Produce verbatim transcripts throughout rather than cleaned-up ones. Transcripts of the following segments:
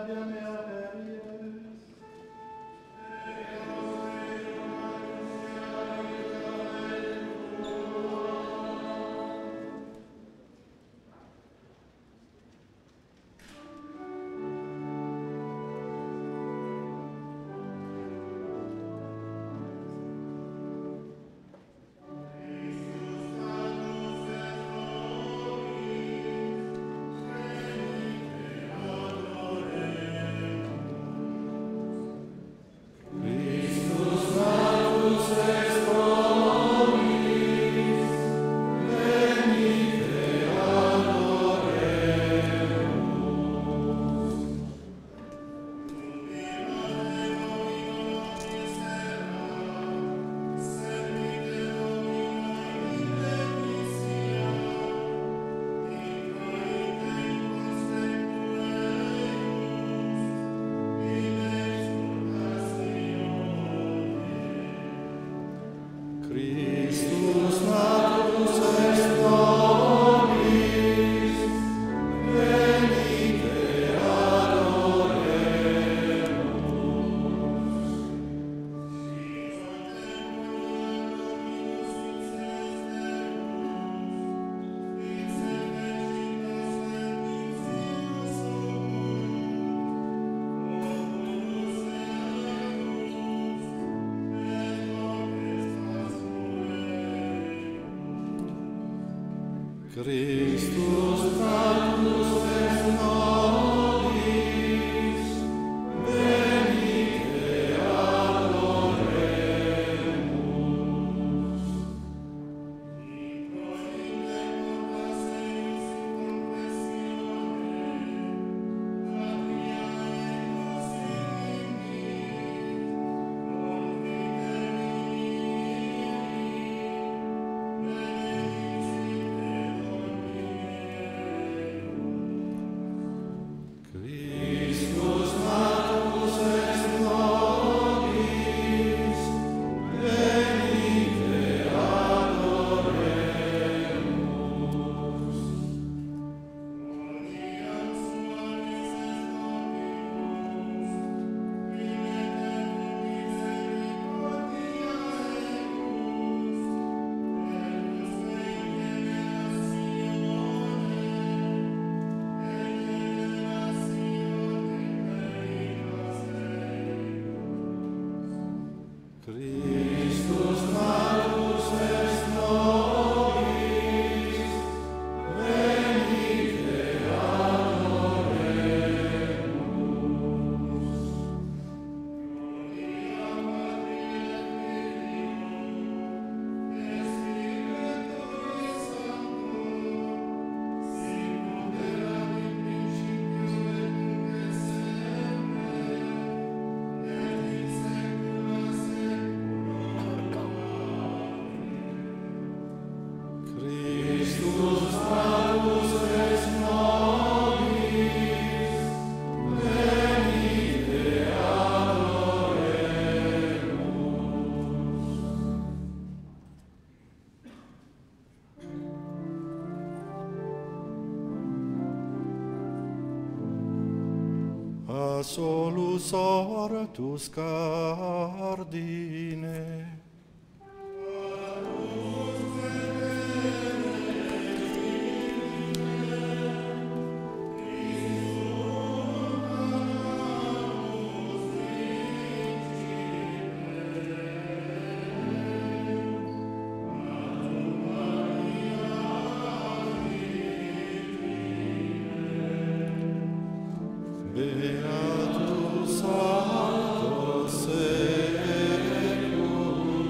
Christus natus est nobis, venite adoremus. Solus ortus cardine. Beatus Sanctus Secus.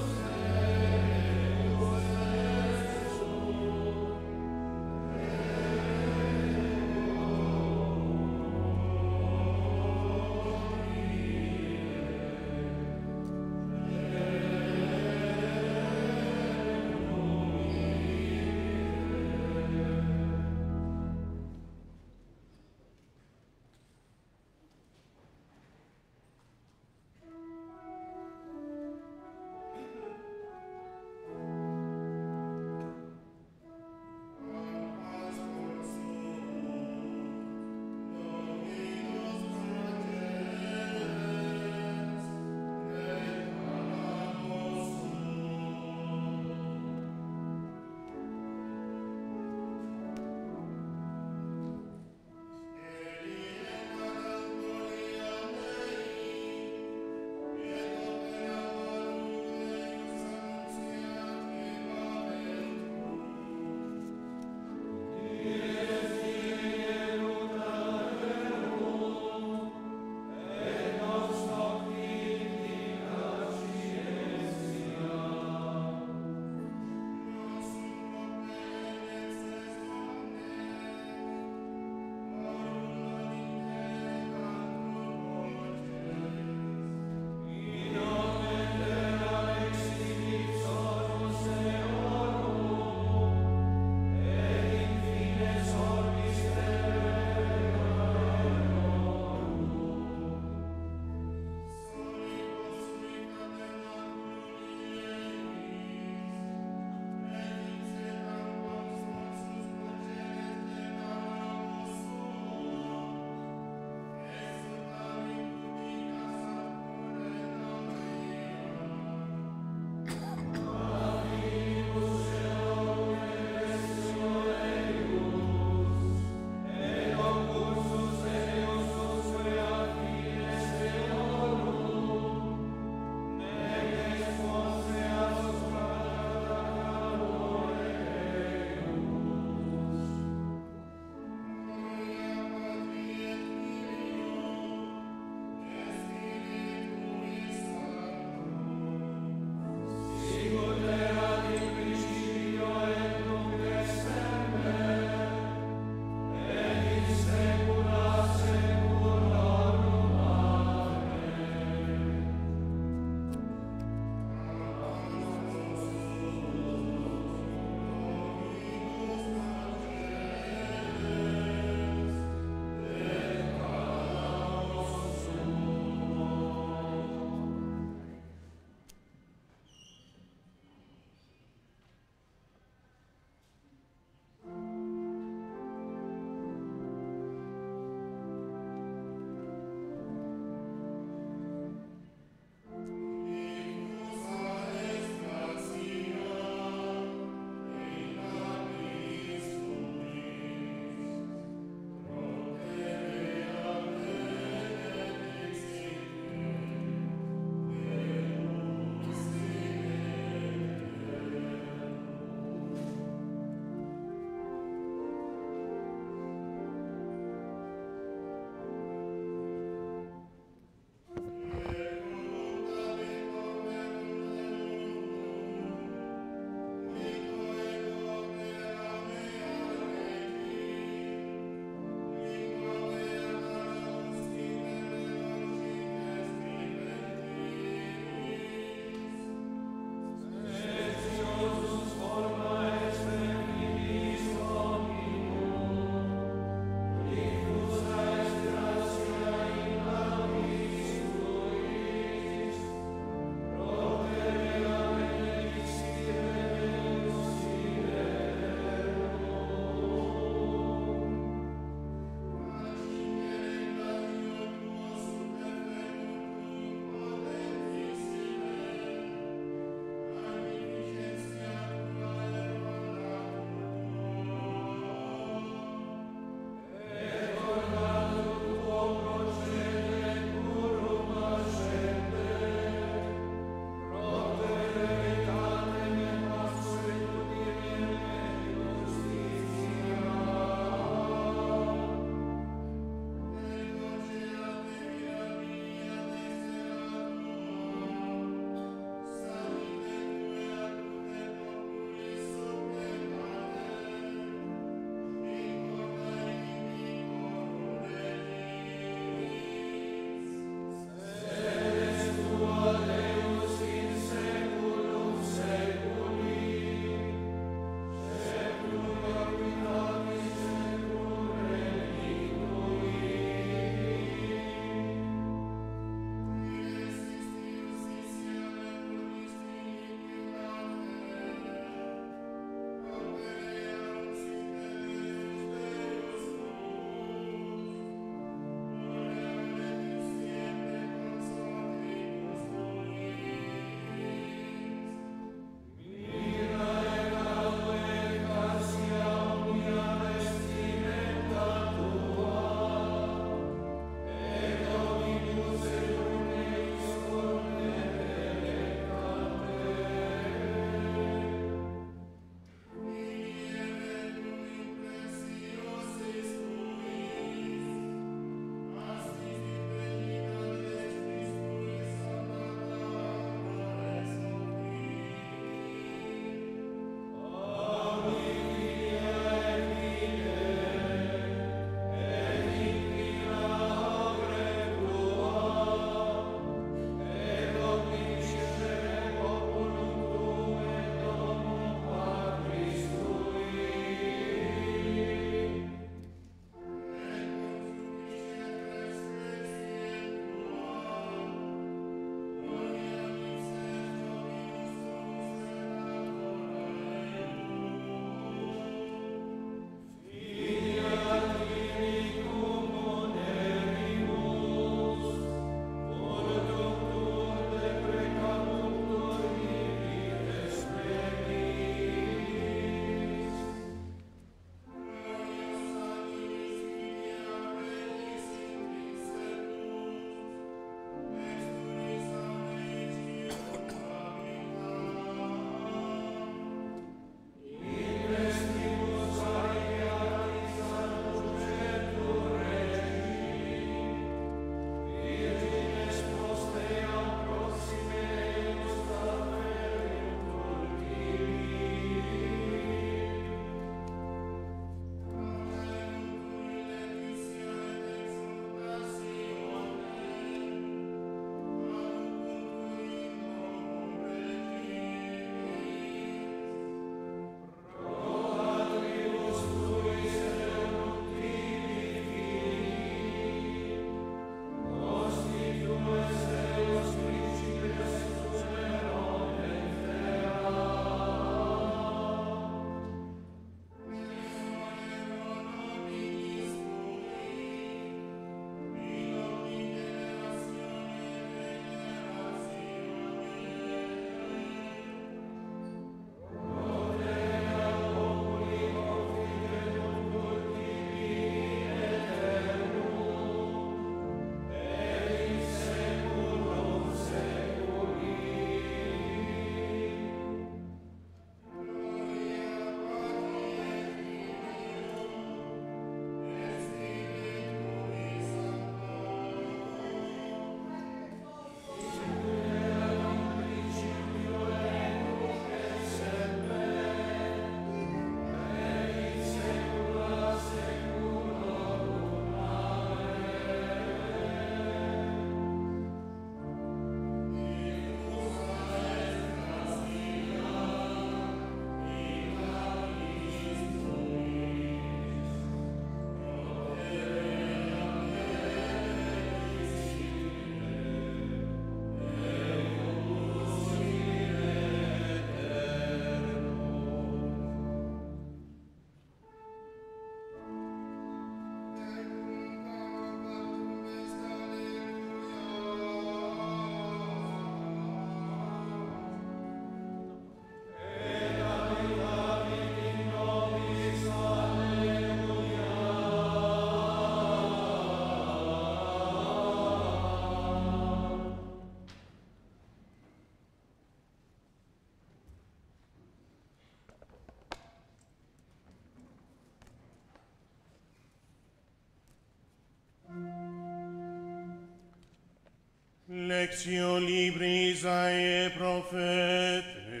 Lectio libri Isaiae prophete.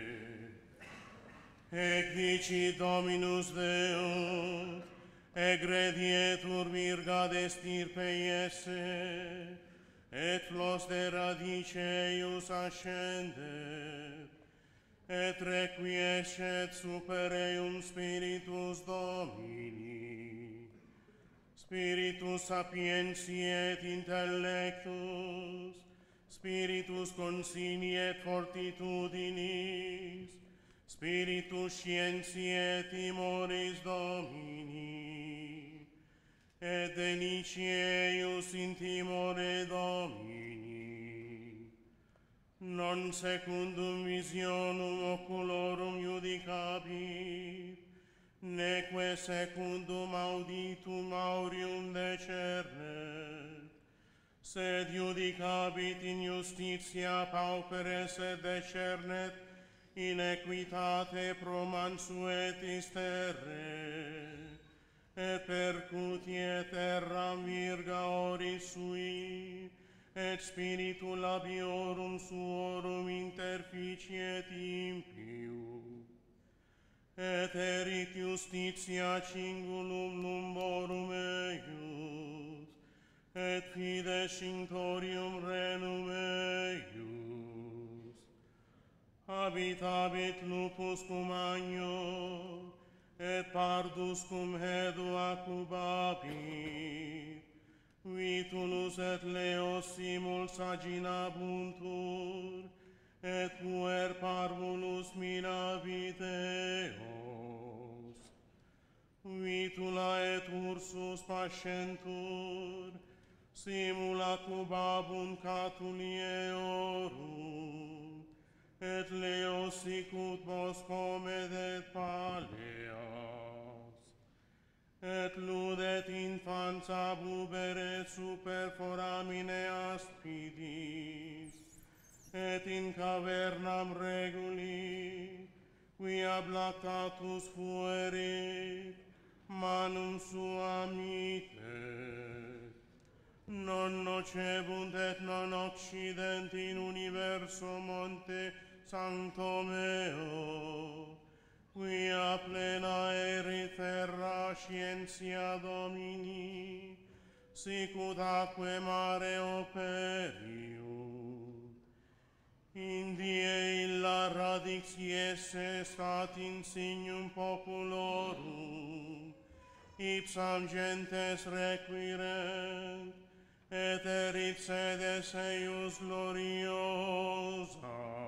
Ec dici Dominus Deus, egredietur virga de stirpe esse, et flos de radice eius ascendet, et requiescet super eum Spiritus Domini, Spiritus sapientiae et intellectus, Spiritus consigni et fortitudinis, Spiritus scientiae et timoris Domini, et deliciae eius in timore Domini, non secundum visionum oculorum judicabit, neque secundum auditum aureum decernet, sed judicabit in justitia pauperes et decernet in equitate pro mansuetis terre, et percutie terram virga oris sui, et spiritu labiorum suorum interficiet impiu, et erit justitia cingulum lumborum eius, et fides cinctorium renum eius. Habitabit lupus cum agno, et pardus cum hedua cubabit, vitulus et leos simul saginabuntur, et puer parvulus minavit eos. Vitula et ursus pascentur, simula cubabunt catulieorum, et leos sicut boscom et paleas, et ludet infans abubere super foramine aspidis, et in cavernam reguli, quia blactatus fuerit, manum sua mitet, non nocebunt et non occident in universo monte sancto meo, quia plena erit terra scientia Domini, sicut aquae mare operium. In die illa radix iesse stat insignum populorum, ipsam gentes requirent, et erit sedes eius gloriosa.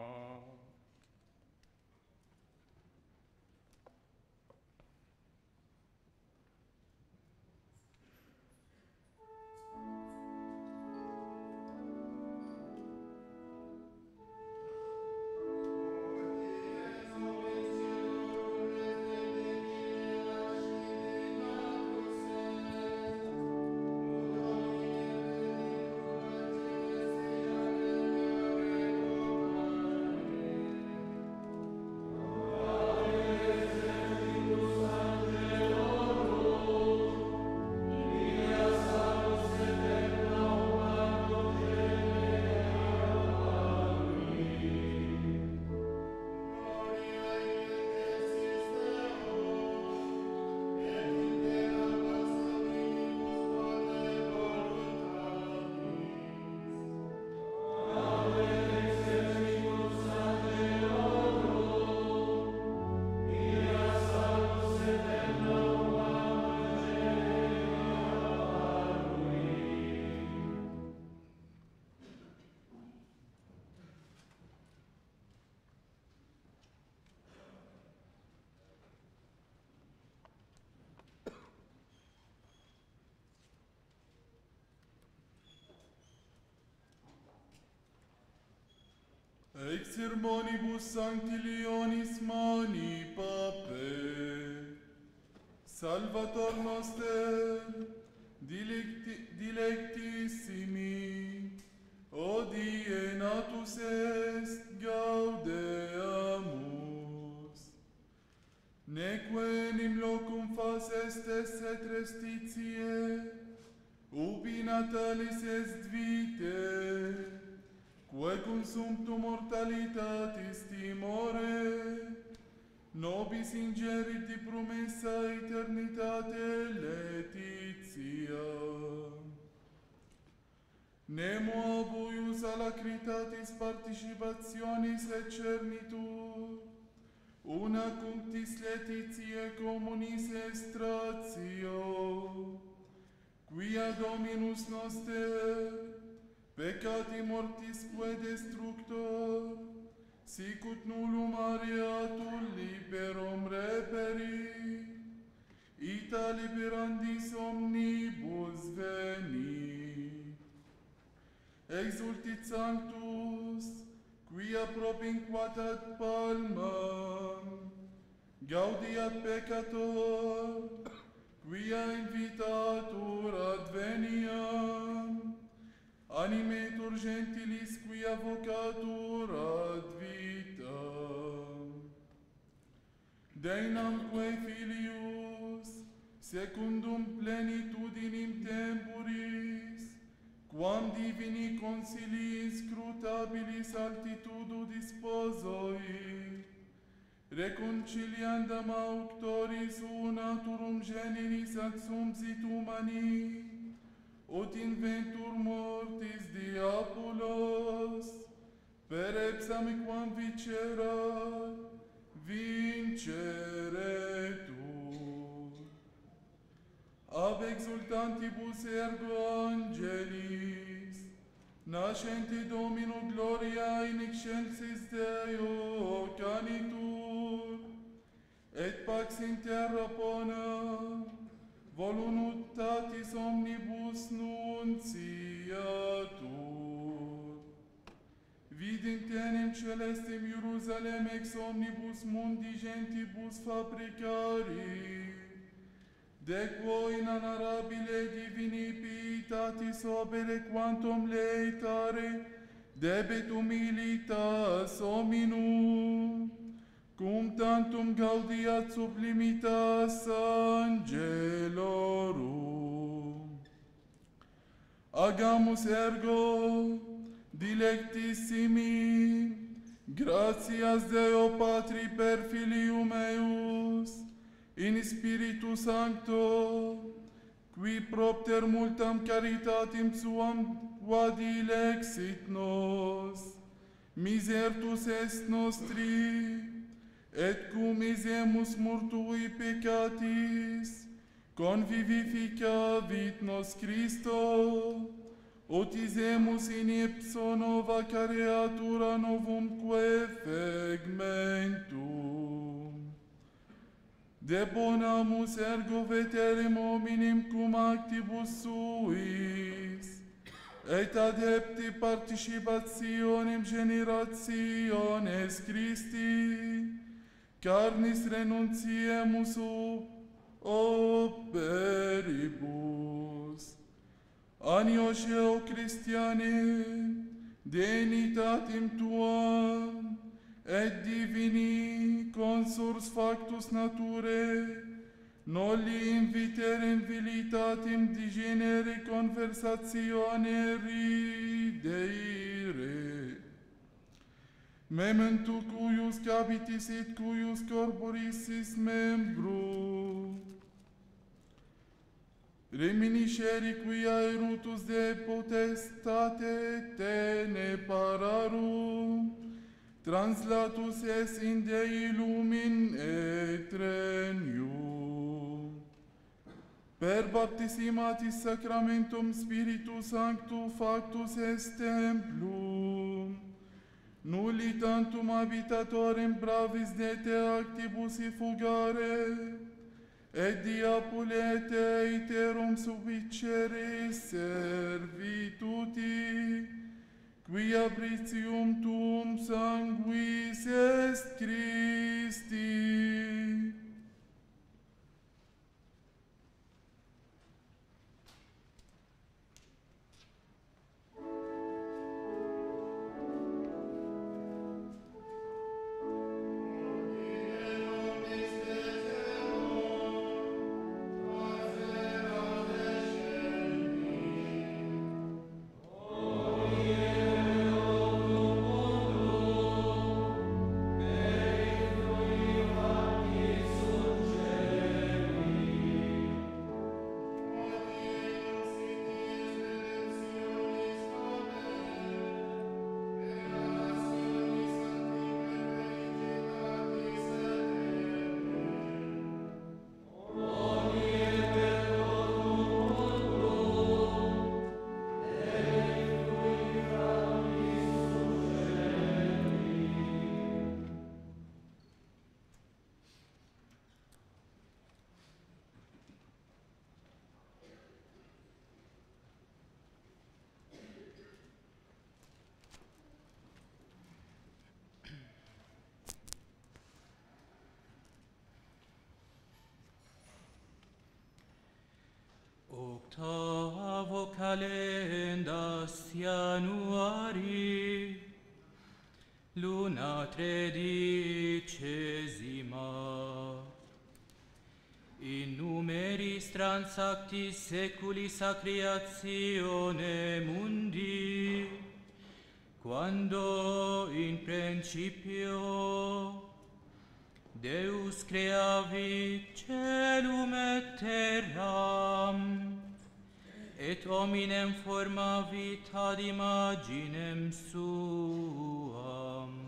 Ex sermonibus sancti Leonis mani pape, Salvator noster, dilecti, dilectissimi, odie natus est gaudeamus. Neque in locum fas estes et restitiae, ubi natalis est vitae, quae consumptum mortalitatis timore, nobis ingeriti promessa aeternitate laetitia. Nemo abuius alacritatis participationis et cernitur, una cunctis laetitiae communis estratio, quia Dominus noster, peccati mortisque destructor, sicut nullum areatur liberum reperi, ita liberandis omnibus veni. Exultit sanctus, quia propinquat ad palmam, gaudiat peccator, quia invitatur ad veniam, animetur gentilis quia vocatur ad vitam. Deinamque filius, secundum plenitudinim temporis, quam divini consilii inscrutabilis altitudo disposoi, reconciliandam auctoris unaturum generis ad sumsit humani, ut inventur mortis diabolos, per epsam quam vicerat, vinceretur. Ab exultantibus ergo angelis, nascente Domino gloria in excelsis Deo canitur, et pax in terra bona, voluntatis omnibus nunciatur. Vident enim celestem Jerusalem ex omnibus mundi gentibus fabricari, de quo inanarabile divini pietatis opere quantum leitare debet humilitas hominum, cum tantum gaudiat sublimitas angelorum. Agamus ergo, dilectissimi, gratias Deo Patri per Filium eius, in Spiritu Sancto, qui propter multam caritatim suam quad ilexit nos, misertus est nostri, et cum isemus mortui peccatis, convivificavit nos Christo, ut isemus in ipso nova careatura novumque fegmentum. Debonamus ergo veterem hominem cum actibus suis, et adepti participationem generationes Christi, carnis renuntiemus operibus. Anioce o Christiane, denitatem tuam, et divini consurs factus nature, nolli inviterem vilitatem digenere conversatione rideire. Mementu cuius capitis et cuius corporis is membru, reminisceri quia erutus de potestate tene pararum, translatus es in Dei lumin eternium. Per baptisimatis sacramentum Spiritu Sanctu factus est templum, nulli tantum habitatorem bravis de te actibus effugare, et diapulete iterum subicere servituti, quia bricium tuum sanguis est Christi. plendas Januari, luna tredicesima, in numeris transactis seculis a creatione mundi, quando in principio Deus creavit celum et terram, et hominem formavit ad imaginem suam.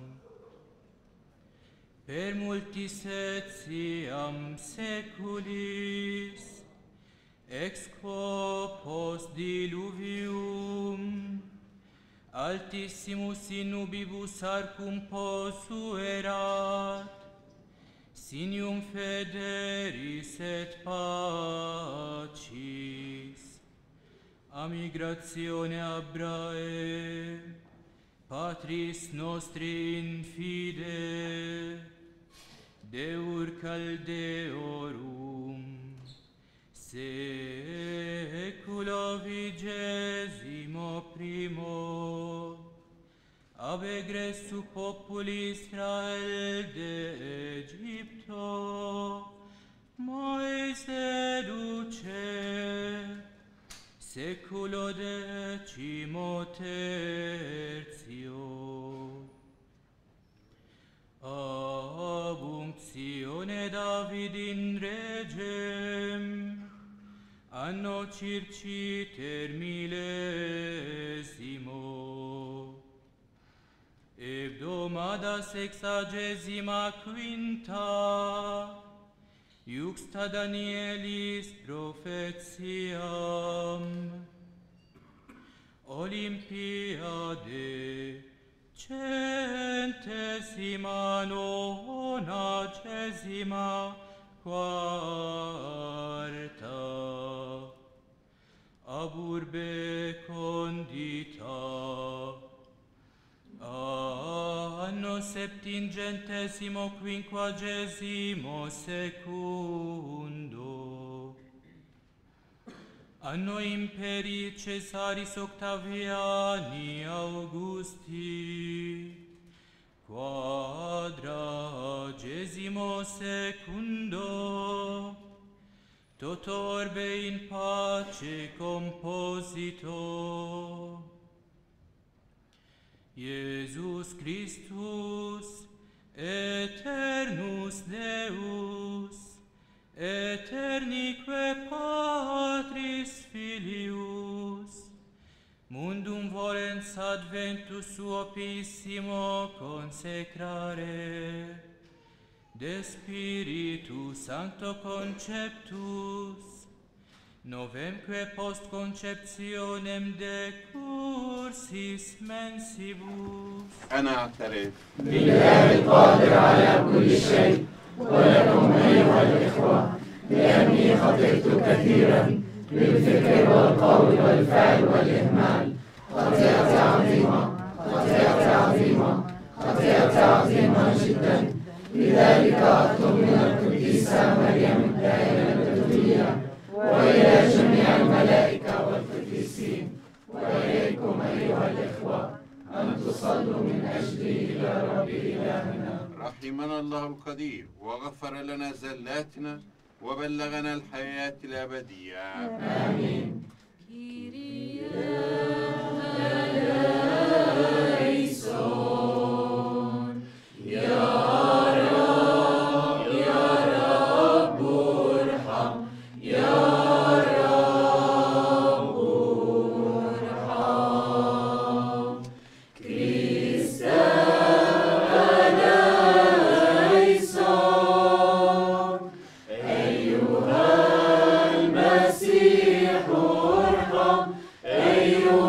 Per multis etiam seculis, ex quo post diluvium, altissimus in nubibus arcum posuerat, sinium federis et pacis, a migratione Abrae, Patris nostri in fide, Deur Caldeorum, secula vigesimo primo, ab egressu populi Israel de Egypto, Moise duce, seculo decimo tertio. Ab unctione David in regem, anno circiter millesimo, hebdomada sexagesima quinta, iuxta Danielis profetiam, Olympiade centesima nonagésima quarta, ab urbe condita, anno septingentesimo quinquagesimo secundo, anno imperii Caesaris Octaviani Augusti, quadragesimo secundo, toto orbe in pace composito. Iesus Christus, eternus Deus, eternique Patris Filius, mundum volens adventus suopissimo consecrare, de Spiritu Sancto conceptus, novemque post conceptionem decursis mensibus. أنا أعترف بالله القادر على كل شيء، ولكم أيها الإخوة بأني خطئت كثيرا بالفكر والقول والفعل والإهمال، خطيئة عظيمة خطيئة عظيمة خطيئة عظيمة جدا. لذلك أطلب من القديسة مريم الدائمة البتولية وإلى جميع الملائكة والقديسين وإليكم أيها الإخوة أن تصلوا من أجلي إلى رب إلهنا. رحمنا الله القدير وغفر لنا زلاتنا وبلغنا الحياة الأبدية. آمين. أيها المسيح ارحم، أيها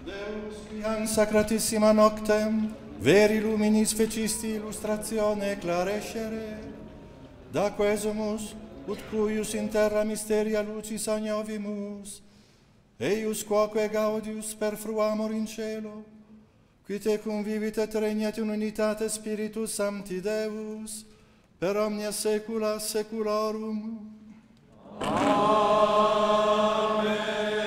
Deus, qui in sacratissima noctem, veri luminis fecisti illustratione clarescere, da quesumus, ut cuius in terra mysteria lucis agnovimus, eius quoque gaudius perfruamur in cielo, qui te convivit et regnat in unitate Spiritus Sancti Deus, per omnia saecula saeculorum. Amen.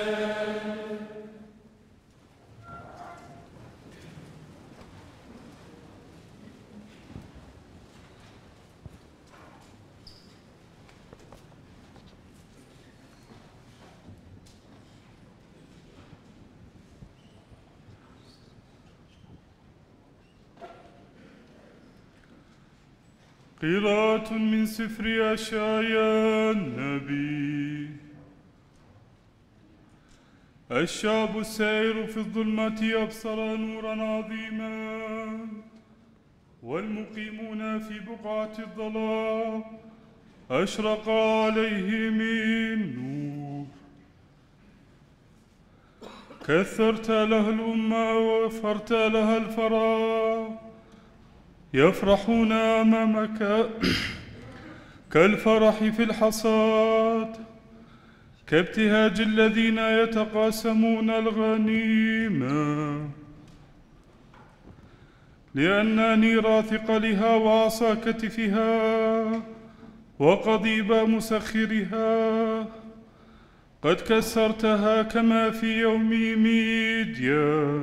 قراءة من سفر أشعياء النبي. الشعب السائر في الظلمة أبصر نورا عظيما، والمقيمون في بقعة الظلام أشرق عليهم النور. كثرت لها الأمة ووفرت لها الفراغ، يفرحون أمامك كالفرح في الحصاد، كابتهاج الذين يتقاسمون الغنيمة. لأنني راثق لها وعصا كتفها وقضيب مسخرها، قد كسرتها كما في يوم ميديان.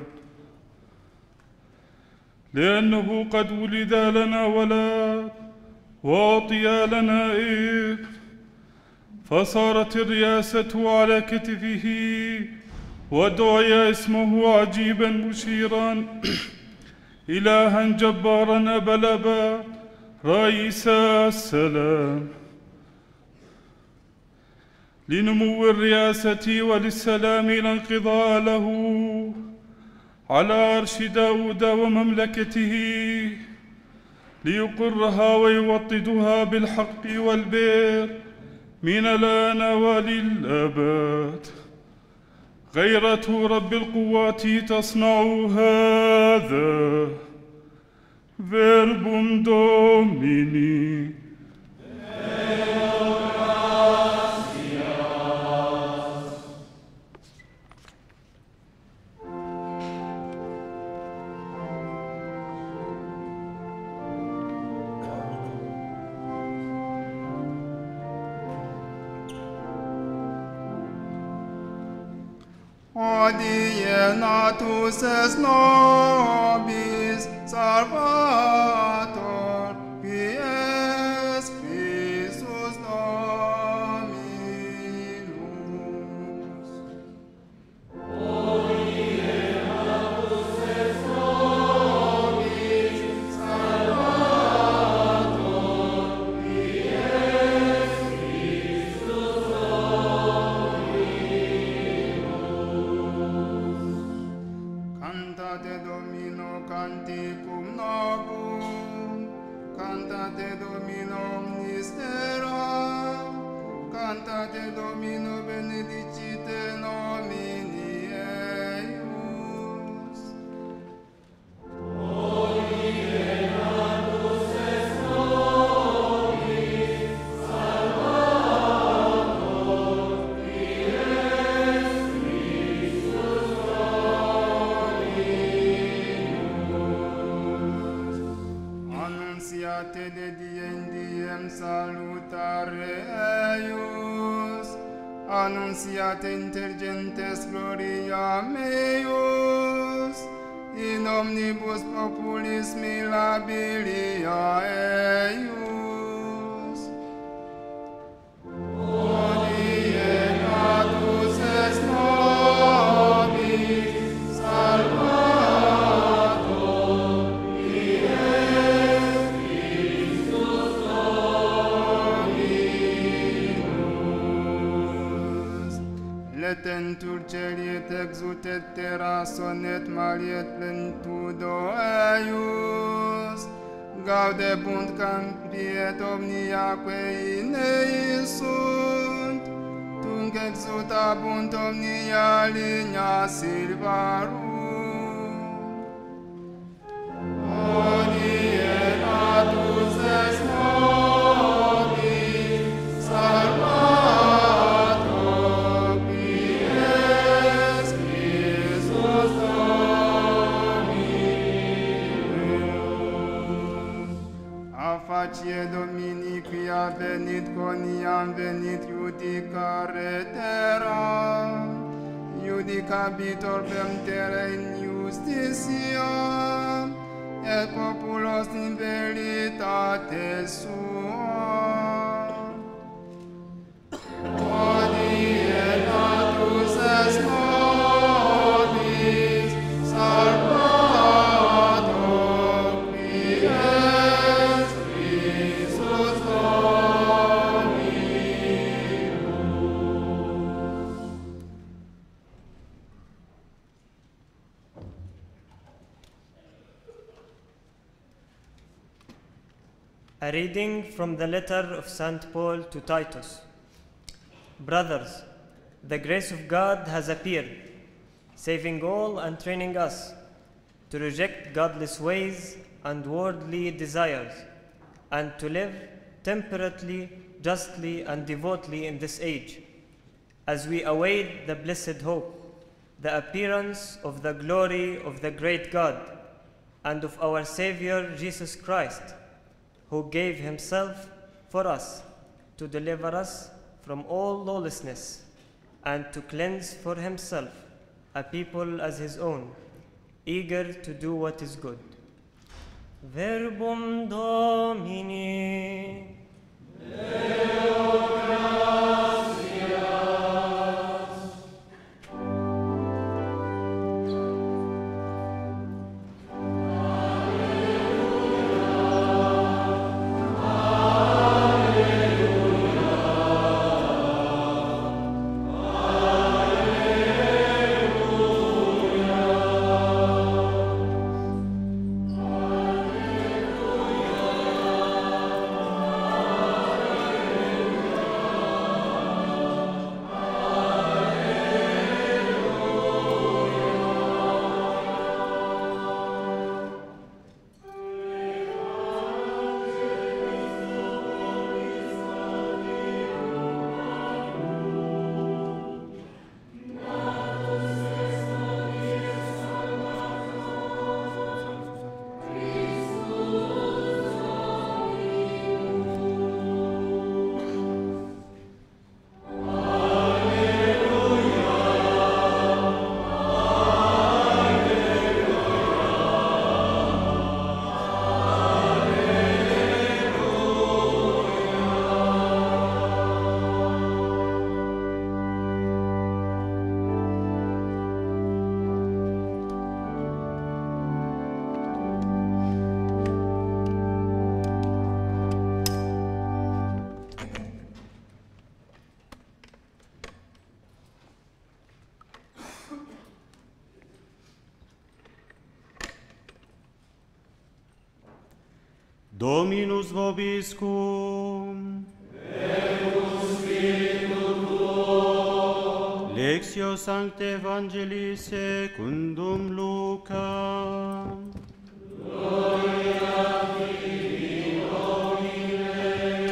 لأنه قد ولد لنا ولد وأعطي لنا ابن، فصارت الرياسة على كتفه، ودعي اسمه عجيبا مشيرا، إلها جبارا أبا الآباء، رئيس السلام. لنمو الرياسة وللسلام لا انقضاء له، على عرش داود ومملكته، ليقرها ويوطدها بالحق والبر من الآن وللأبد. غيرة رب القوات تصنع هذا. Verbum Domini. Odie natus es nobis salvator, qui es Christus Dominus. Odie natus es nobis salvator, qui es Christus Cantate Domino canticum novum, cantate Domino omnis terra, cantate Domino benedicite nomini eius. Odie natus es nobis salvator, qui es Christus Annunciate de diem diem salutare eius, annunciate intergentes gloria meius, in omnibus populis mirabilia eius. Odie natus es nobis salvator, qui es Christus Dominus. Letentur celi et exutet terra, sonet mariet plentudo eius, gaudebunt campi et omnia quae in eis sunt, tunc nunc exutabunt omnia linea silvarum. Odie natus es nobis, salvato quies Christus Dominus. A facie Domini quia venit coniam venit judicare terram, judicabitor pem terra in justitia, et populos in veritate sua. Odie natus es nobis, salvato quies Christus A reading from the letter of Saint Paul to Titus. Brothers, the grace of God has appeared, saving all and training us to reject godless ways and worldly desires, and to live temperately, justly, and devotedly in this age, as we await the blessed hope, the appearance of the glory of the great God and of our Savior Jesus Christ, who gave himself for us to deliver us from all lawlessness and to cleanse for himself a people as his own, eager to do what is good. Verbum Domini. Deo Dominus vobiscum. Deus Spiritu tuo. Lectio Sancte Evangelii secundum Luca. Gloria a Tibi, Domine.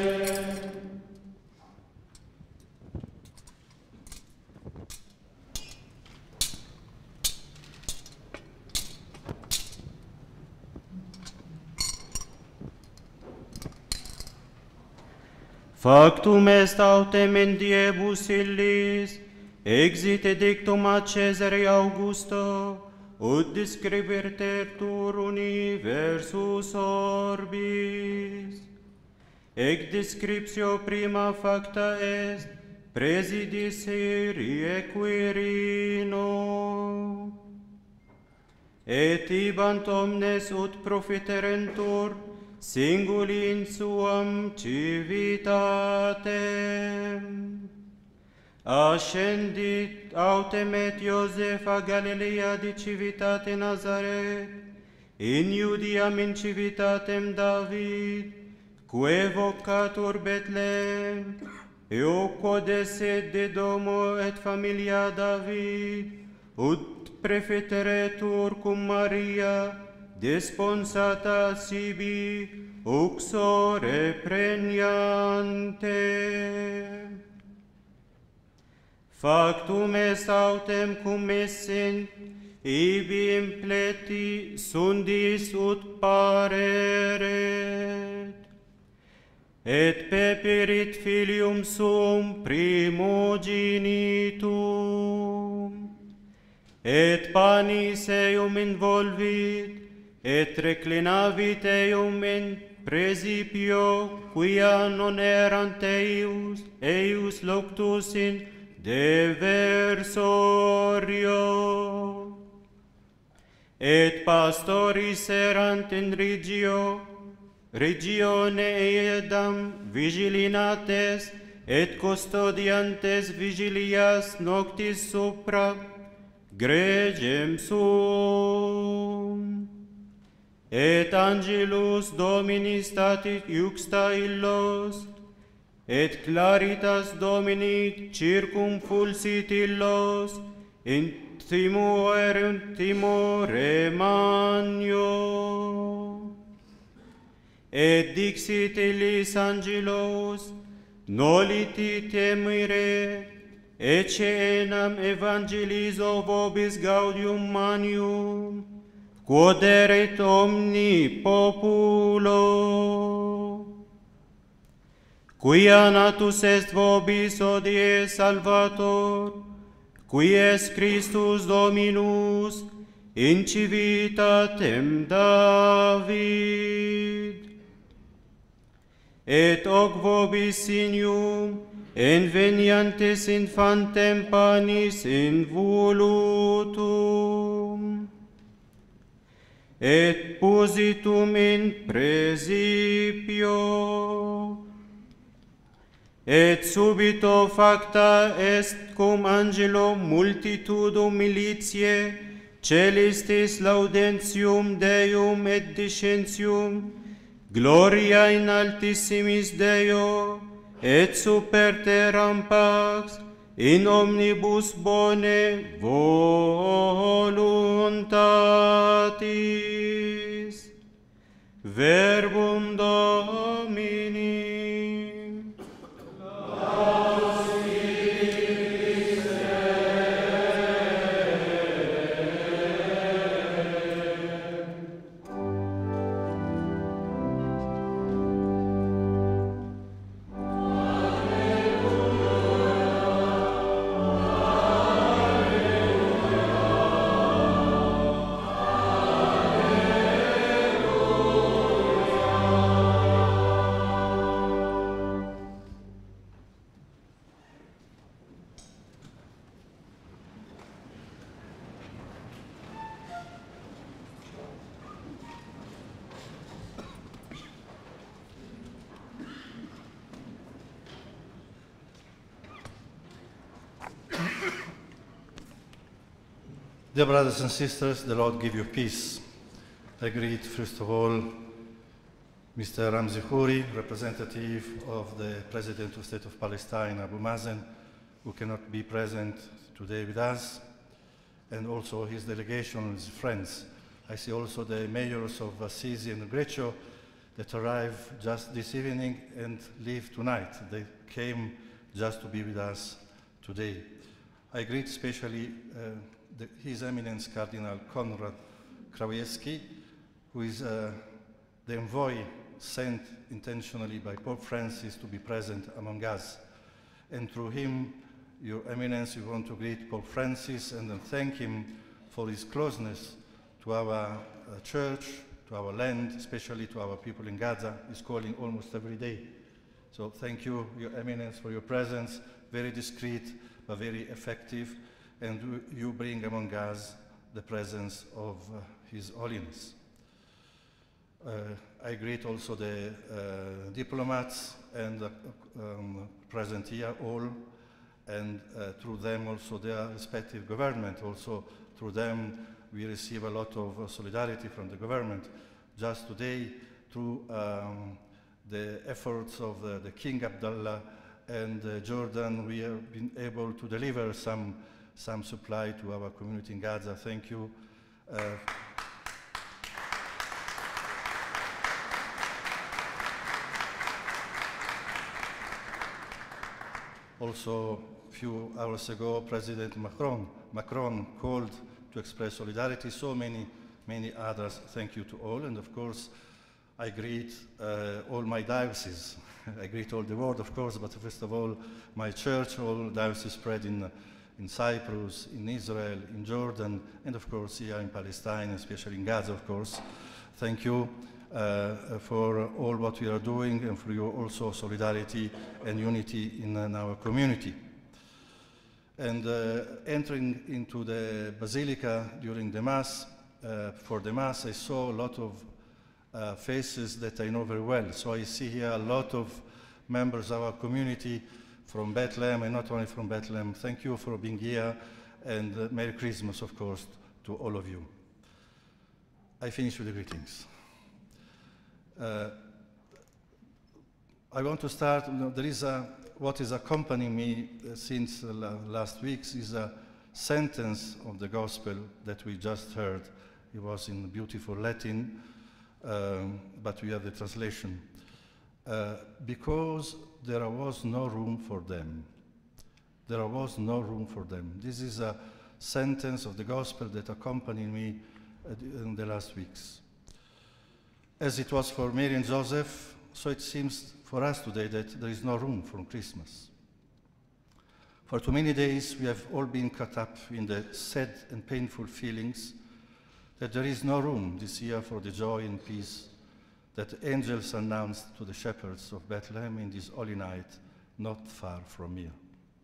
Factum est autem in diebus illis, exite dictum ad Caesare Augusto, ut describirter universus orbis. Ec descriptio prima facta est, Presidis Syriae Quirino. Et ibant omnes ut profiterentur, singuli in suam civitatem. Ascendit autem et Iosef a Galilea di civitate Nazaret, in Iudiam in civitatem David, quae vocatur Bethlehem, eo codeset de domo et familia David, ut prefeteretur cum Maria, desponsata sibi, uxore pregnante. Factum est autem cum essent, ibi impleti sundis ut pareret, et peperit filium sum primogenitum, et panis eum involvit, et reclinavit eum in presipio, quia non erant eius, eius loctus in deversorio. Et pastoris erant in regio, regione eadam vigilinates, et custodiantes vigilias noctis supra gregem sum. Et angelus Domini statit iuxta illos, et claritas Domini circumfulsit illos, in timore, timore magno. Et dixit illis angelos, noliti temere, ecce enam evangelizo vobis gaudium manium, quoderet omni populo. Quia natus est vobis hodie Salvator, qui est Christus Dominus, in civitatem David. Et hoc vobis signum, enveniantes infantem panis involutum, et positum in presipio. Et subito facta est cum angelo multitudum militiae, celestis laudentium Deum et discentium, gloria in altissimis Deo, et super terram pax, in omnibus bone voluntatis. Verbum Domini. Dear brothers and sisters, the Lord give you peace. I greet, first of all, Mister Ramzi Khouri, representative of the President of the State of Palestine, Abu Mazen, who cannot be present today with us, and also his delegation, his friends. I see also the mayors of Assisi and Greccio that arrived just this evening and leave tonight. They came just to be with us today. I greet especially uh, the, His Eminence Cardinal Konrad Krajewski, who is uh, the envoy sent intentionally by Pope Francis to be present among us. And through him, Your Eminence, we want to greet Pope Francis and then thank him for his closeness to our uh, church, to our land, especially to our people in Gaza. He's calling almost every day. So thank you, Your Eminence, for your presence, very discreet, but very effective, and you bring among us the presence of uh, His Holiness. Uh, I greet also the uh, diplomats and uh, um, present here all, and uh, through them also their respective government. Also through them we receive a lot of uh, solidarity from the government. Just today, through um, the efforts of uh, the King Abdullah, and uh, Jordan, we have been able to deliver some, some supply to our community in Gaza. Thank you. Uh, Also, a few hours ago, President Macron, Macron called to express solidarity. So many, many others. Thank you to all. And of course, I greet uh, all my dioceses. I greet all the world, of course, but first of all, my church, all dioceses spread in, in Cyprus, in Israel, in Jordan, and of course here in Palestine, especially in Gaza, of course. Thank you. Uh, for all what we are doing and for your also solidarity and unity in, in our community. And uh, entering into the Basilica during the Mass, uh, for the Mass, I saw a lot of uh, faces that I know very well. So I see here a lot of members of our community from Bethlehem, and not only from Bethlehem. Thank you for being here, and uh, Merry Christmas, of course, to all of you. I finish with the greetings. Uh, I want to start, you know, there is a, what is accompanying me uh, since uh, last week is a sentence of the gospel that we just heard. It was in beautiful Latin, um, but we have the translation. Uh, because there was no room for them. There was no room for them. This is a sentence of the gospel that accompanied me uh, in the last weeks. As it was for Mary and Joseph, so it seems for us today that there is no room for Christmas. For too many days, we have all been caught up in the sad and painful feelings that there is no room this year for the joy and peace that angels announced to the shepherds of Bethlehem in this holy night, not far from here.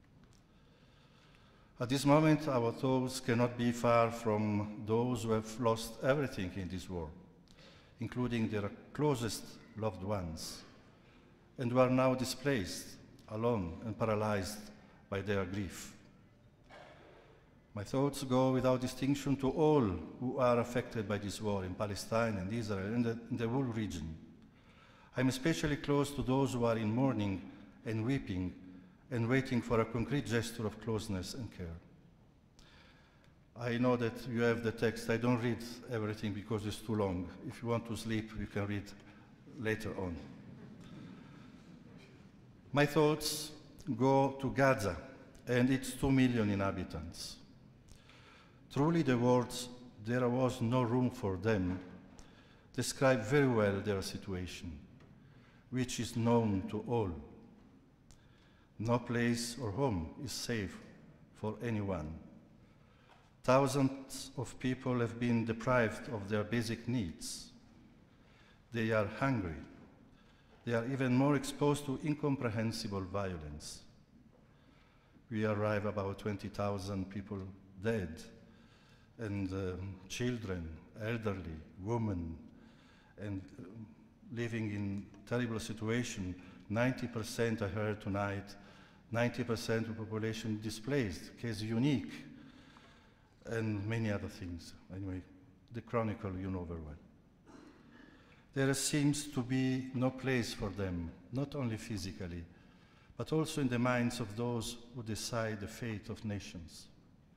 At this moment, our thoughts cannot be far from those who have lost everything in this war, including their closest loved ones, and who are now displaced, alone and paralyzed by their grief. My thoughts go without distinction to all who are affected by this war in Palestine and Israel and the, in the whole region. I'm especially close to those who are in mourning and weeping and waiting for a concrete gesture of closeness and care. I know that you have the text. I don't read everything because it's too long. If you want to sleep, you can read later on. My thoughts go to Gaza and its two million inhabitants. Truly the words, "there was no room for them," describe very well their situation, which is known to all. No place or home is safe for anyone. Thousands of people have been deprived of their basic needs. They are hungry. They are even more exposed to incomprehensible violence. We arrive about twenty thousand people dead, and uh, children, elderly, women, and uh, living in terrible situation. ninety percent, I heard tonight, ninety percent of the population displaced, case unique, and many other things. Anyway, the chronicle you know very well. There seems to be no place for them, not only physically, but also in the minds of those who decide the fate of nations.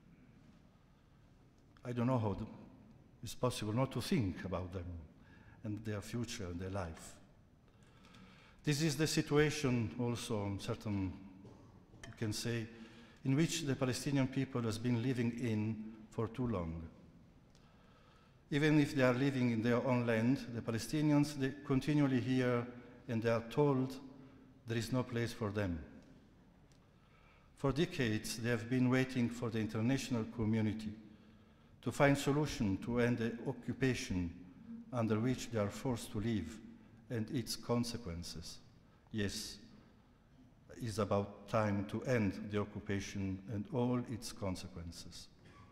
I don't know how it's possible not to think about them and their future and their life. This is the situation also, in certain, you can say, in which the Palestinian people has been living in for too long. Even if they are living in their own land, the Palestinians, they continually hear and they are told there is no place for them. For decades, they have been waiting for the international community to find solution to end the occupation under which they are forced to live and its consequences. Yes, it's about time to end the occupation and all its consequences.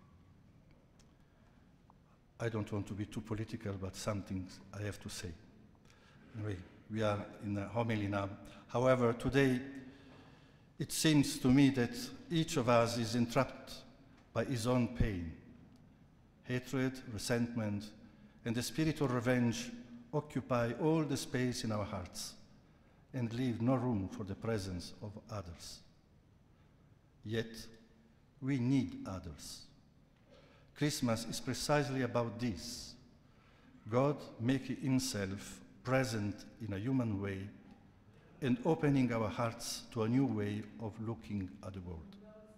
I don't want to be too political, but something I have to say. Anyway, we are in a homily now. However, today, it seems to me that each of us is entrapped by his own pain. Hatred, resentment, and the spirit of revenge occupy all the space in our hearts, and leave no room for the presence of others. Yet, we need others. Christmas is precisely about this. God making himself present in a human way and opening our hearts to a new way of looking at the world.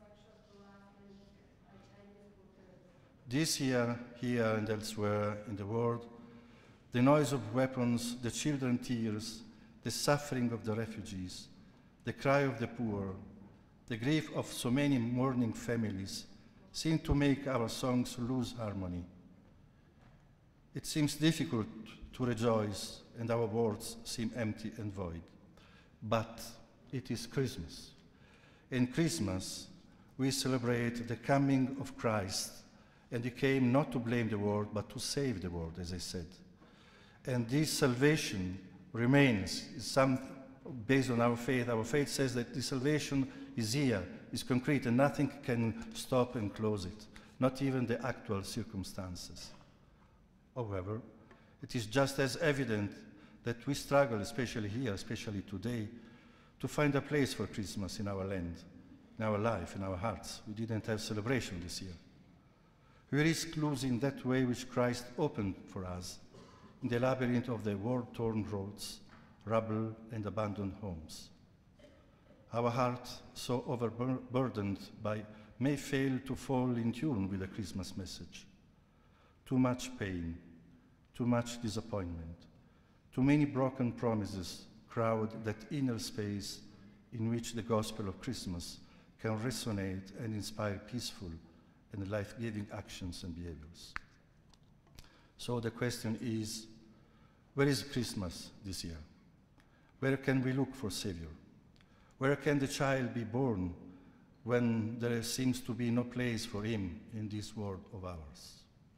This year, here and elsewhere in the world, the noise of weapons, the children's tears, the suffering of the refugees, the cry of the poor, the grief of so many mourning families seem to make our songs lose harmony. It seems difficult to rejoice, and our words seem empty and void. But it is Christmas. In Christmas, we celebrate the coming of Christ, and he came not to blame the world, but to save the world, as I said. And this salvation remains, is some, based on our faith. Our faith says that the salvation is here, is concrete, and nothing can stop and close it, not even the actual circumstances. However, it is just as evident that we struggle, especially here, especially today, to find a place for Christmas in our land, in our life, in our hearts. We didn't have celebration this year. We risk losing that way which Christ opened for us in the labyrinth of the war-torn roads, rubble, and abandoned homes. Our heart, so overburdened by, may fail to fall in tune with the Christmas message. Too much pain, too much disappointment, too many broken promises crowd that inner space in which the gospel of Christmas can resonate and inspire peaceful and life-giving actions and behaviors. So the question is, where is Christmas this year? Where can we look for Savior? Where can the child be born when there seems to be no place for him in this world of ours?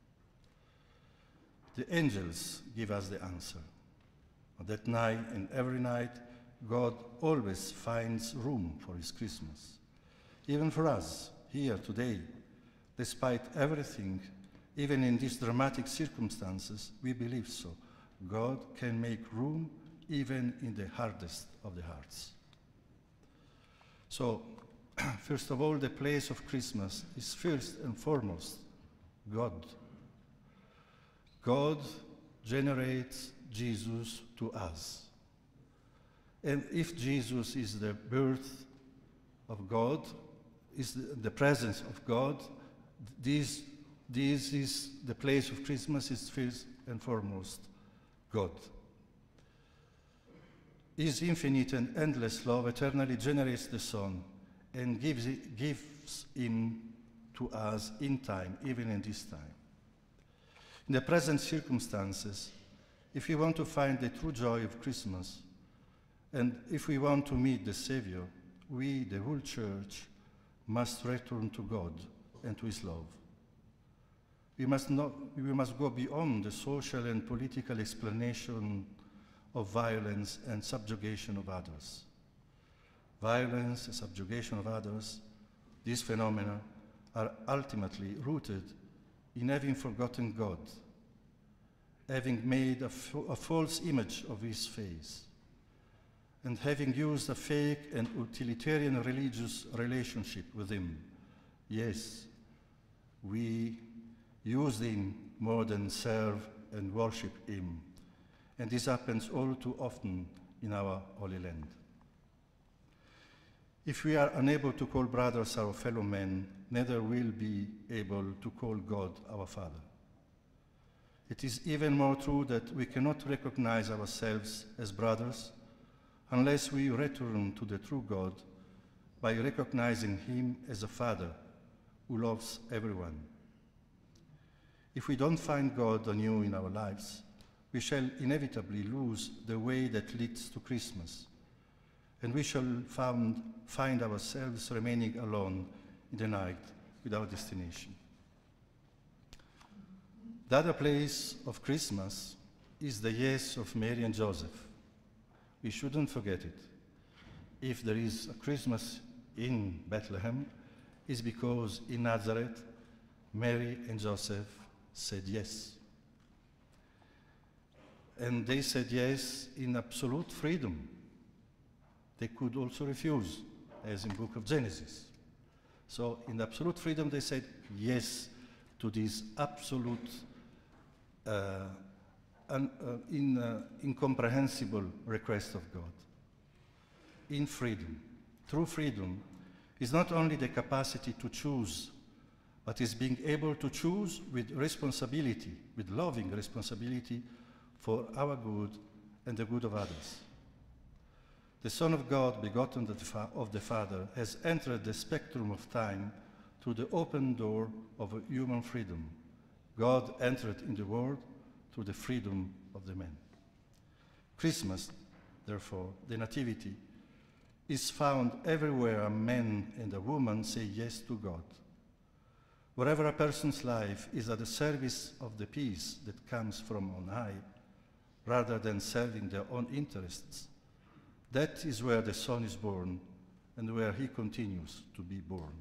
The angels give us the answer. On that night and every night, God always finds room for his Christmas. Even for us, here today, despite everything, even in these dramatic circumstances, we believe so. God can make room even in the hardest of the hearts. So, first of all, the place of Christmas is first and foremost God. God generates Jesus to us. And if Jesus is the birth of God, is the, the presence of God, this, this is the place of Christmas, is first and foremost God. His infinite and endless love eternally generates the Son and gives, it, gives him to us in time, even in this time. In the present circumstances, if we want to find the true joy of Christmas, and if we want to meet the Savior, we, the whole Church, must return to God and to his love. We must, not, we must go beyond the social and political explanation of violence and subjugation of others. Violence and subjugation of others, these phenomena are ultimately rooted in having forgotten God, having made a, a false image of his face, and having used a fake and utilitarian religious relationship with him. Yes, we use him more than serve and worship him. And this happens all too often in our Holy Land. If we are unable to call brothers our fellow men, neither will be able to call God our Father. It is even more true that we cannot recognize ourselves as brothers unless we return to the true God by recognizing him as a Father who loves everyone. If we don't find God anew in our lives, we shall inevitably lose the way that leads to Christmas, and we shall found, find ourselves remaining alone in the night without destination. The other place of Christmas is the yes of Mary and Joseph. We shouldn't forget it. If there is a Christmas in Bethlehem, it's because in Nazareth, Mary and Joseph said yes. And they said yes in absolute freedom. they could also refuse, as in the book of Genesis. So in absolute freedom, they said yes to this absolute, uh, un, uh, in, uh, incomprehensible request of God. In freedom, true freedom is not only the capacity to choose, but is being able to choose with responsibility, with loving responsibility for our good and the good of others. The Son of God, begotten of the Father, has entered the spectrum of time through the open door of human freedom. God entered in the world through the freedom of the man. Christmas, therefore, the Nativity, is found everywhere a man and a woman say yes to God. Wherever a person's life is at the service of the peace that comes from on high, rather than serving their own interests, that is where the Son is born and where he continues to be born.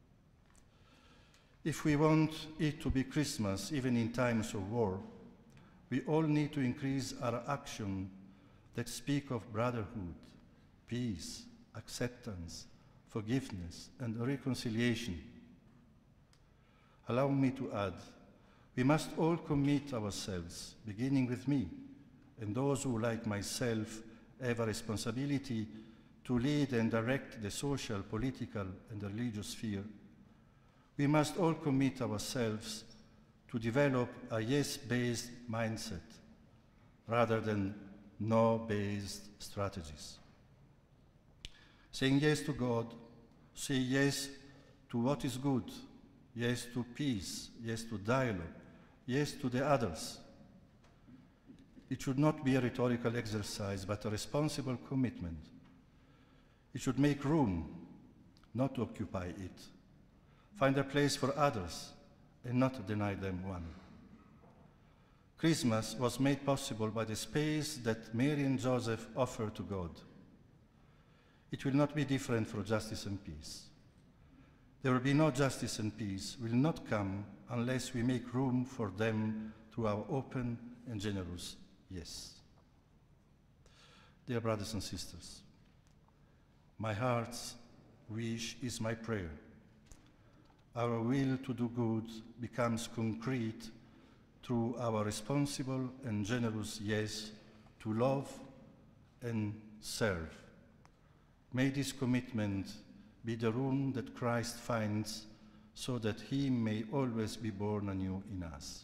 If we want it to be Christmas, even in times of war, we all need to increase our action that speak of brotherhood, peace, acceptance, forgiveness, and reconciliation. Allow me to add, we must all commit ourselves, beginning with me, and those who, like myself, have a responsibility to lead and direct the social, political, and religious sphere. We must all commit ourselves to develop a yes-based mindset rather than no-based strategies. Saying yes to God, say yes to what is good, yes to peace, yes to dialogue, yes to the others. It should not be a rhetorical exercise, but a responsible commitment. It should make room, not to occupy it. Find a place for others, and not deny them one. Christmas was made possible by the space that Mary and Joseph offered to God. It will not be different for justice and peace. There will be no justice and peace, will not come unless we make room for them through our open and generous yes. Dear brothers and sisters, my heart's wish is my prayer. Our will to do good becomes concrete through our responsible and generous yes to love and serve. May this commitment be the room that Christ finds so that he may always be born anew in us.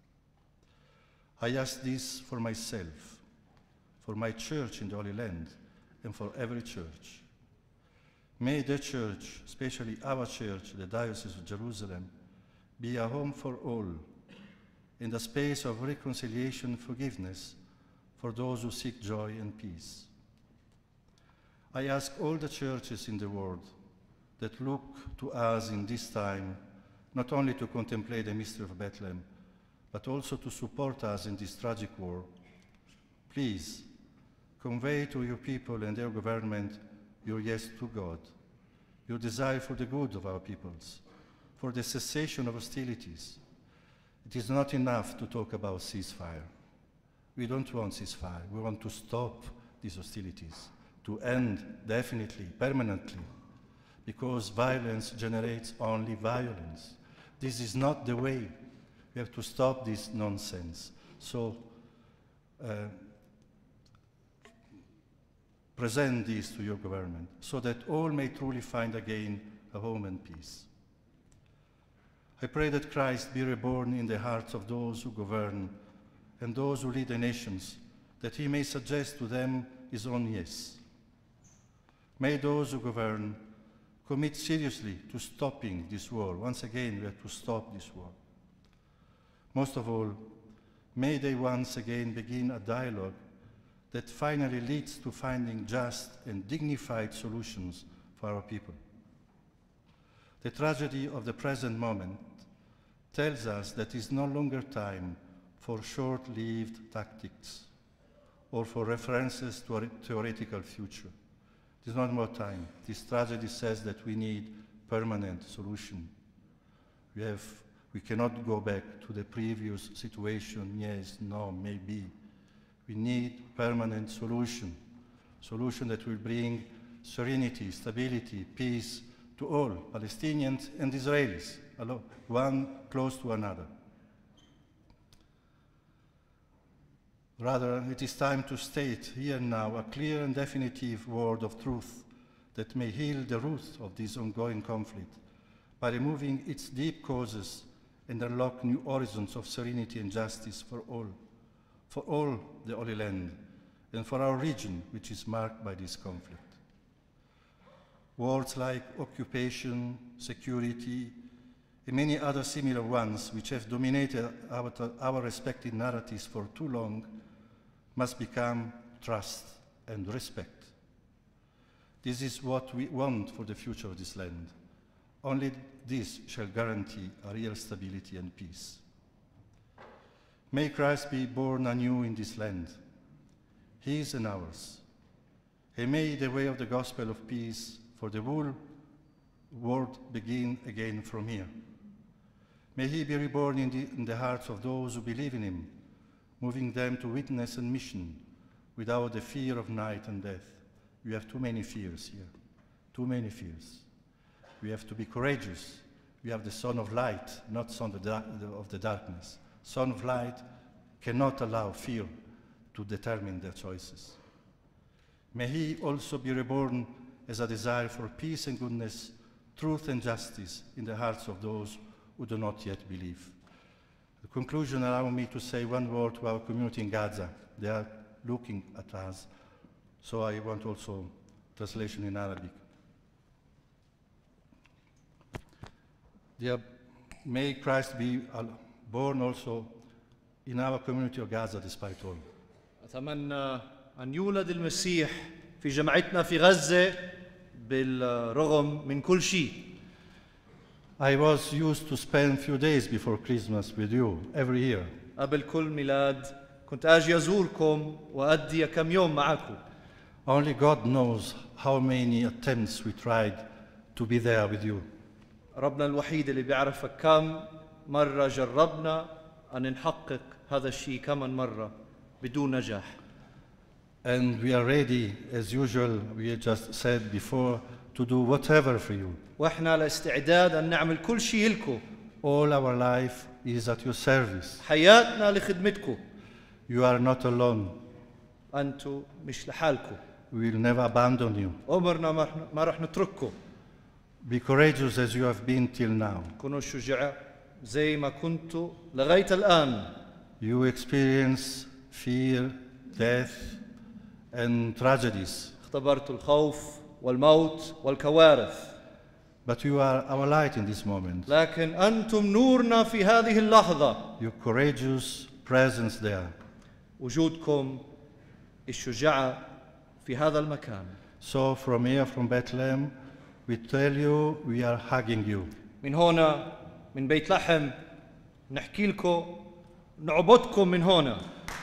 I ask this for myself, for my church in the Holy Land, and for every church. May the church, especially our church, the Diocese of Jerusalem, be a home for all, in the space of reconciliation and forgiveness for those who seek joy and peace. I ask all the churches in the world that look to us in this time, not only to contemplate the mystery of Bethlehem, but also to support us in this tragic war. Please, convey to your people and their government your yes to God, your desire for the good of our peoples, for the cessation of hostilities. It is not enough to talk about ceasefire. We don't want ceasefire. We want to stop these hostilities, to end definitely, permanently, because violence generates only violence. This is not the way. We have to stop this nonsense. So, uh, present this to your government so that all may truly find again a home and peace. I pray that Christ be reborn in the hearts of those who govern and those who lead the nations, that he may suggest to them his own yes. May those who govern commit seriously to stopping this war. Once again, we have to stop this war. Most of all, may they once again begin a dialogue that finally leads to finding just and dignified solutions for our people. The tragedy of the present moment tells us that it is no longer time for short-lived tactics or for references to a theoretical future. It is not more time. This tragedy says that we need permanent solution. We have, we cannot go back to the previous situation, yes, no, maybe. We need permanent solution, solution that will bring serenity, stability, peace to all, Palestinians and Israelis, one close to another. Rather, it is time to state here now a clear and definitive word of truth that may heal the roots of this ongoing conflict by removing its deep causes and unlock new horizons of serenity and justice for all, for all the Holy Land, and for our region, which is marked by this conflict. Words like occupation, security, and many other similar ones which have dominated our, our respective narratives for too long must become trust and respect. This is what we want for the future of this land. Only this shall guarantee a real stability and peace. May Christ be born anew in this land, his and ours. And may the way of the gospel of peace for the whole world begin again from here. May he be reborn in the, in the hearts of those who believe in him, moving them to witness and mission without the fear of night and death. We have too many fears here, too many fears. We have to be courageous. We have the Son of Light, not Son of the darkness. Son of Light cannot allow fear to determine their choices. May he also be reborn as a desire for peace and goodness, truth and justice in the hearts of those who do not yet believe. The conclusion allow me to say one word to our community in Gaza. They are looking at us, so I want also translation in Arabic. Dear, may Christ be born also in our community of Gaza despite all. أتمنى أن يولد المسيح في جماعتنا في غزة بالرغم من كل شيء. I was used to spend few days before Christmas with you every year. قبل كل ميلاد كنت أجي أزوركم وأدي كم يوم معكم. Only God knows how many attempts we tried to be there with you. ربنا الوحيد اللي بيعرف كم مرة جربنا أن نحقق هذا الشيء كمان مرة بدون نجاح. And we are ready, as usual, we just said before, to do whatever for you. وإحنا على استعداد أن نعمل كل شيء لكم. All our life is at your service. حياتنا لخدمتكم. You are not alone. أنتم مش لحالكم. We will never abandon you. عمرنا ما رح نترككم. Be courageous as you have been till now. كونوا شجعاء زي ما كنتوا لغاية الآن. You experience fear, death, and tragedies. اختبرتوا الخوف والموت والكوارث. But you are our light in this moment. لكن أنتم نورنا في هذه اللحظة. Your courageous presence there. وجودكم الشجاعة في هذا المكان. So from here, from Bethlehem, we tell you we are hugging you. من هنا من بيت لحم نحكي لكم نعبدكم من هنا.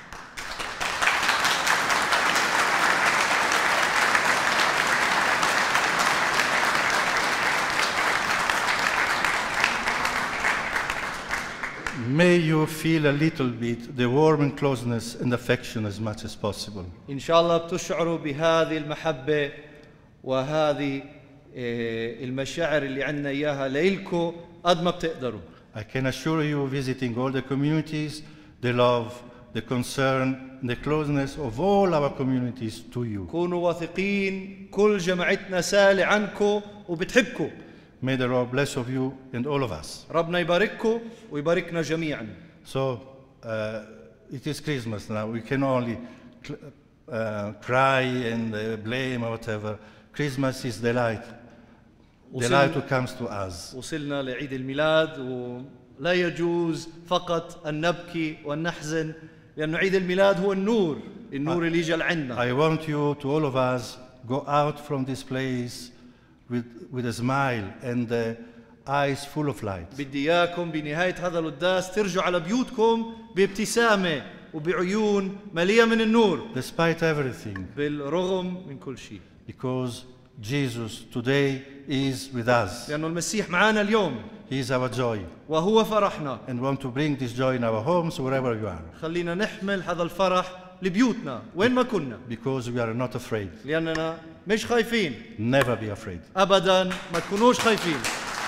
May you feel a little bit the warm and closeness and affection as much as possible. إن شاء الله بتشعروا بهذه المحبة وهذه المشاعر اللي عندنا إياها لإلكم قد ما بتقدروا. I can assure you, visiting all the communities, the love, the concern, the closeness of all our communities to you. كونوا واثقين كل جماعتنا سالة عنكم وبتحبكم. May the Lord bless of you and all of us. ربنا يبارككم ويباركنا جميعا. So uh, it is Christmas now. We can only uh, cry and uh, blame or whatever. Christmas is the light. The light who comes to us. وصلنا لعيد الميلاد ولا يجوز فقط أن نبكي وأن نحزن لأن عيد الميلاد هو النور النور اللي جاء لعنا. I want you to all of us go out from this place with with a smile and uh, eyes full of light. بدي إياكم بنهاية هذا القداس ترجعوا على بيوتكم بابتسامة وبعيون مليئة من النور. Despite everything. بالرغم من كل شيء. Because Jesus today is with us. لأنه المسيح معنا اليوم. He is our joy. وهو فرحنا. And want to bring this joy in our homes wherever you are. خلينا نحمل هذا الفرح لبيوتنا وين ما كنا. Because we are not afraid. لأننا مش خايفين. Never be afraid. أبدا ما تكونوش خايفين.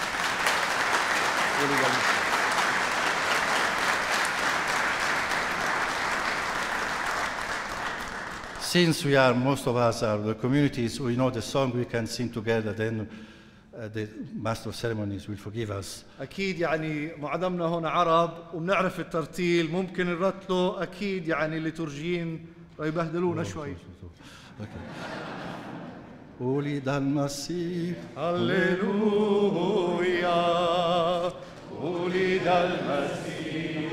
Since we are, most of us are the communities, we know the song we can sing together, then uh, the Master of Ceremonies will forgive us. أكيد يعني معظمنا هون عرب وبنعرف الترتيل، ممكن نرتله، أكيد يعني الليتورجيين يبهدلونا شوي. ولد المسيح هللويا ولد المسيح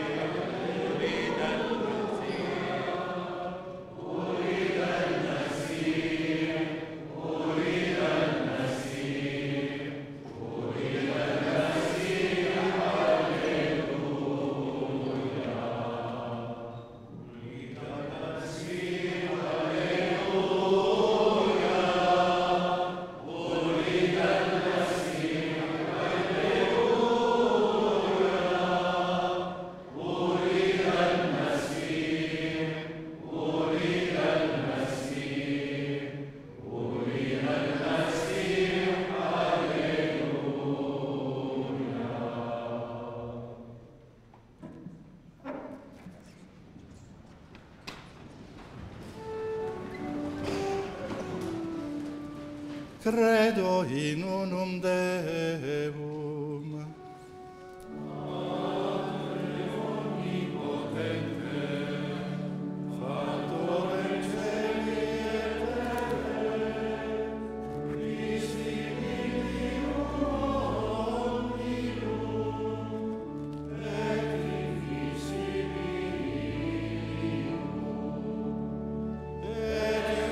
Credo in unum Deum.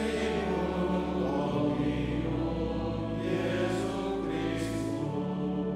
Christus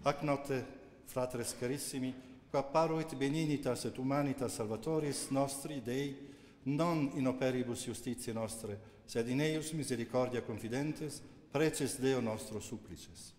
Hac notte, fratres carissimi, qua apparuit benignitas et humanitas salvatoris nostri Dei, non in operibus justitiae nostre, sed in eius misericordia confidentes, preces Deo nostro supplices.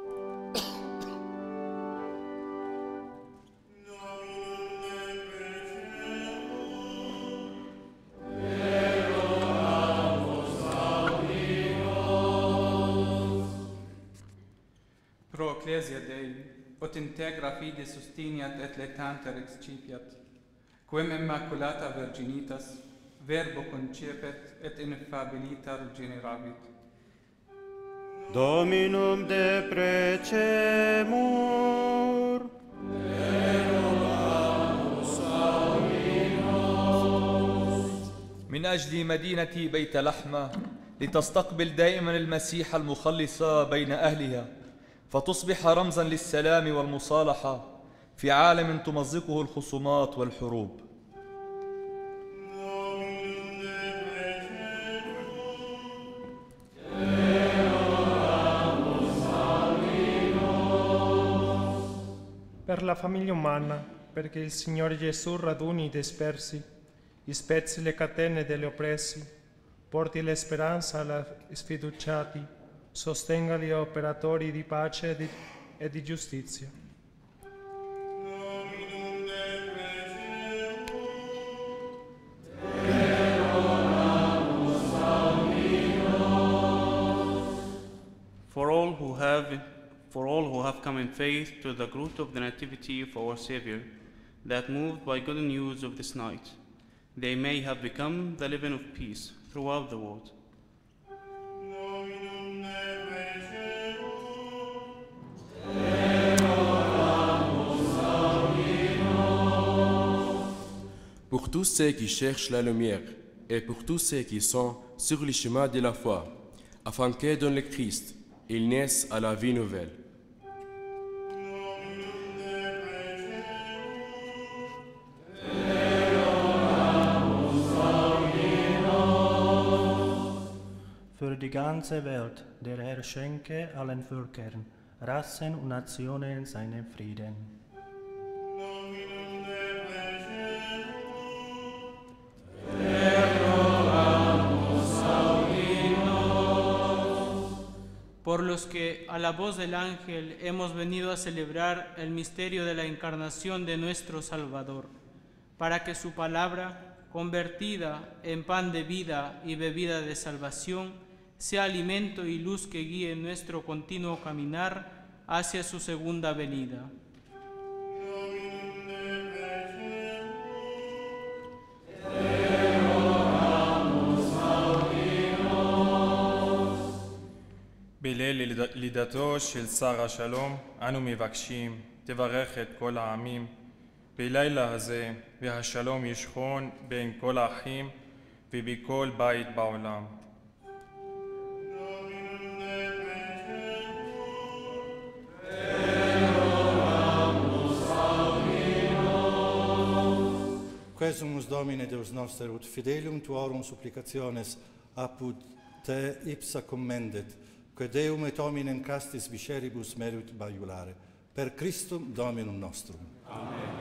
Pro ecclesia Dei, ut integra fide sustiniat et letanter excipiat, quem immaculata virginitas, verbo concepet et ineffabilitar generavit. Dominum deprecemur. من أجل مدينة بيت لحمة لتستقبل دائما المسيح المخلص بين أهلها، فتصبح رمزا للسلام والمصالحة في عالم تمزقه الخصومات والحروب. Per la famiglia umana, perché il Signore Gesù raduni i dispersi, spezzi le catene degli oppressi, porti la speranza agli sfiduciati, sostenga gli operatori di pace e di, e di giustizia. For all who have For all who have come in faith to the growth of the Nativity of our Savior, that moved by good news of this night, they may have become the living of peace throughout the world. Pour tous ceux qui cherchent la lumière et pour tous ceux qui sont sur le chemin de la foi, afin que dans le Christ, ils naissent à la vie nouvelle. Für die ganze Welt, der Herr schenke allen Völkern, Rassen und Nationen seinen Frieden. Por los que a la voz del ángel hemos venido a celebrar el misterio de la encarnación de nuestro Salvador, para que su palabra, convertida en pan de vida y bebida de salvación, sea alimento y luz que guíe nuestro continuo caminar hacia su segunda venida. בליל לידתו של שר השלום אנו מבקשים, תברך את כל העמים בלילה הזה, והשלום ישכון בין כל האחים ובכל בית בעולם. Quesumus Domine Deus noster ut fidelium tuorum supplicationes apud te ipsa commendet, que Deum et hominem castis viceribus merit baiulare. Per Christum Dominum nostrum. Amen.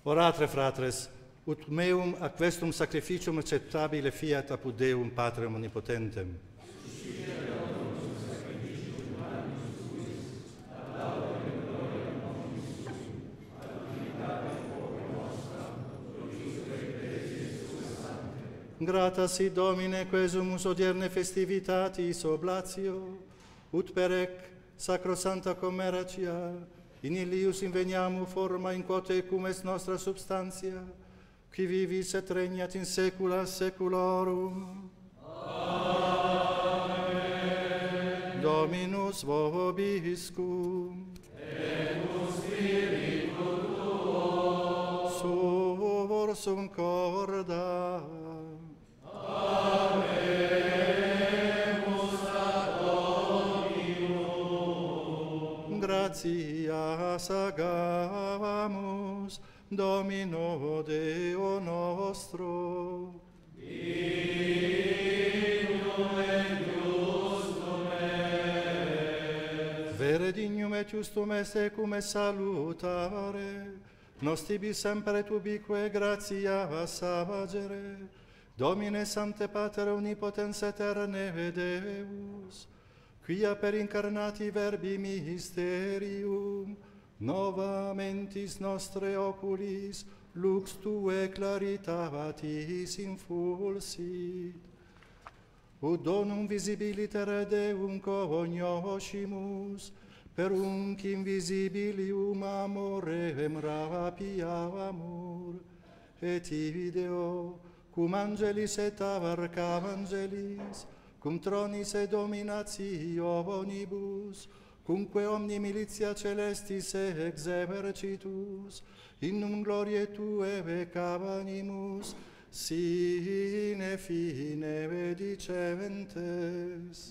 Oratre, fratres, ut meum aquestum sacrificium acceptabile fiat apud Deum Patrem omnipotentem. Grata si Domine, quesumus odierne festivitatis oblatio, ut perec sacrosanta commercia, in illius inveniamu forma in quote cum est nostra substantia, qui vivis et regnat in saecula saeculorum. Amen. Dominus vobiscum. Et cum spiritu tuo. Sursum corda. Amemus ad Dominum. Gratias agamus Domino Deo nostro. Dignum et justum est. Vere dignum et justum est ecum est salutare. Nos tibi sempre et ubique gratias agere. Domine Sancte Pater Omnipotens Eterne Deus, quia per incarnati verbi mysterium, nova mentis nostre oculis, lux Tue claritatis infulsit. Ut donum visibiliter Deum cognoscimus, per unc invisibilium amorem rapiamur, et ideo, cum angelis et arcangelis, cum tronis et dominationibus, cumque omni militia celestis exercitus, in num gloriae Tuae vecavanimus, sine fine dicentes.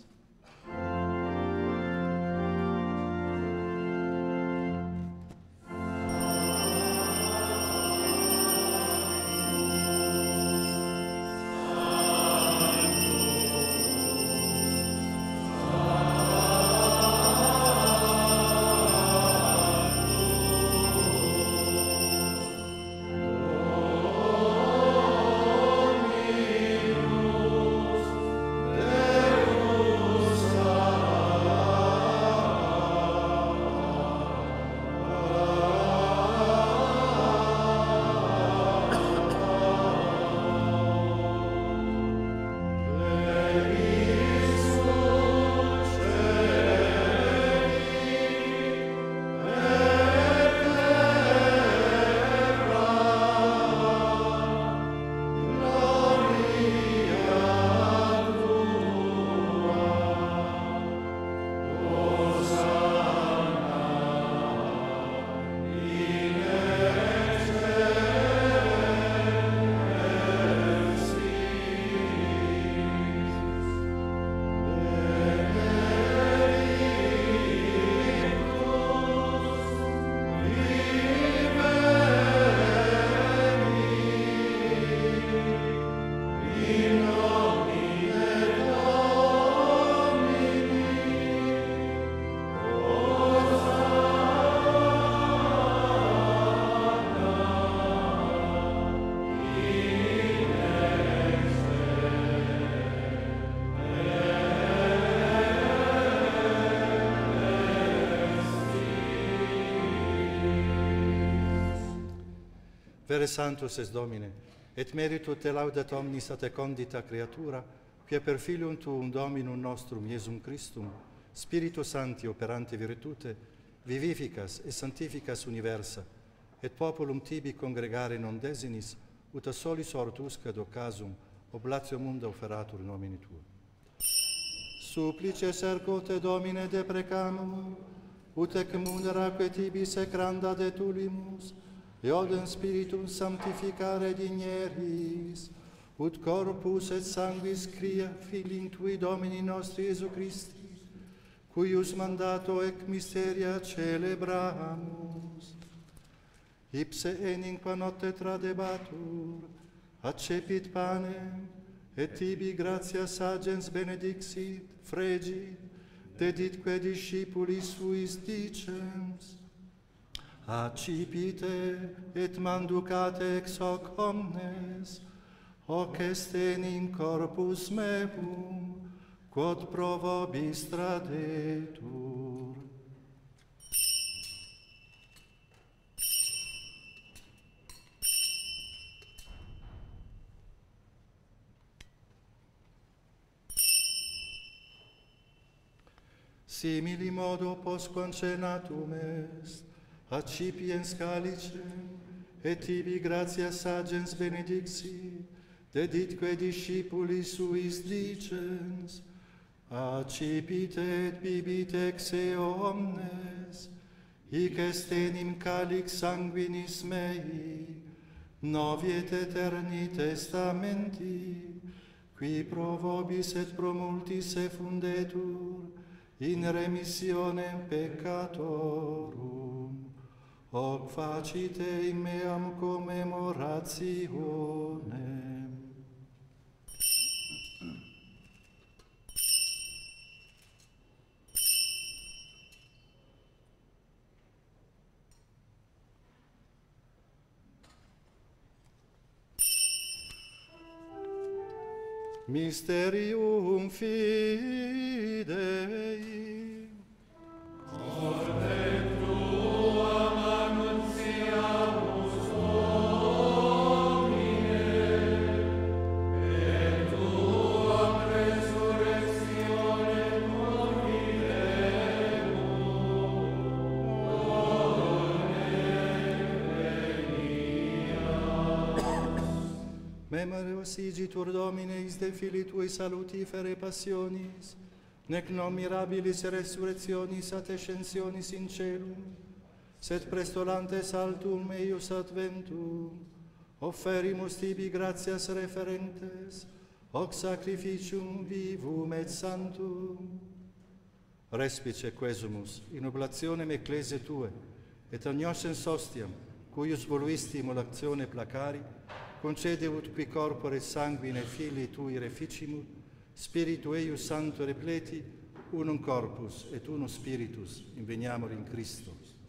Vere Sanctus est Domine, et meritu te laudat omnis a te condita creatura, quia per Filium Tuum Dominum nostrum Iesum Christum, Spiritus Sancti operante virtute, vivificas et sanctificas universa, et populum tibi congregare non desinis, ut a solis ortus ad occasum oblatio munda offeratur in nomine Tuo. Supplices ergo te Domine deprecamur, ut ec muneraque tibi secranda de tulimus, et odem spiritum sanctificare digneris, ut corpus et sanguis cria filii Tui Domini nostri Iesu Christi, cuius mandato ec mysteria celebramus. Ipse enim qua notte tradebatur, accepit panem, et tibi gratias agens benedixit, fregit, deditque discipulis suis dicens, accipite et manducate ex hoc omnes, hoc est in corpus meum, quod pro vobis tradetur. Simili modo postquam cenatum est, accipiens calicem, et tibi gratias agens benedixi, deditque discipulis suis dicens, accipite et bibite ex eo omnes, hic est enim calix sanguinis mei, novi et eterni testamenti, qui pro vobis et pro multis effundetur, in remissionem peccatorum, hoc facite in meam commemorationem. Mysterium Fidei. Ordem tuam annuntiamus Domine, et tuam resurrectionem Memoreos igitur Domine is de Filii Tui salutifere passionis, nec non mirabilis resurrectionis at ascensionis in celum, sed prestolantes altum eius adventum, offerimus tibi gratias referentes, hoc sacrificium vivum et santum. Respice quesumus in oblationem ecclesiae Tue, et agnoscens ostiam, cuius voluisti immolatione placari, concede ut qui corpore sanguine Filii Tui reficimur, Spiritu eius Sancto repleti, unum corpus et unum spiritus, inveniamur in Christo.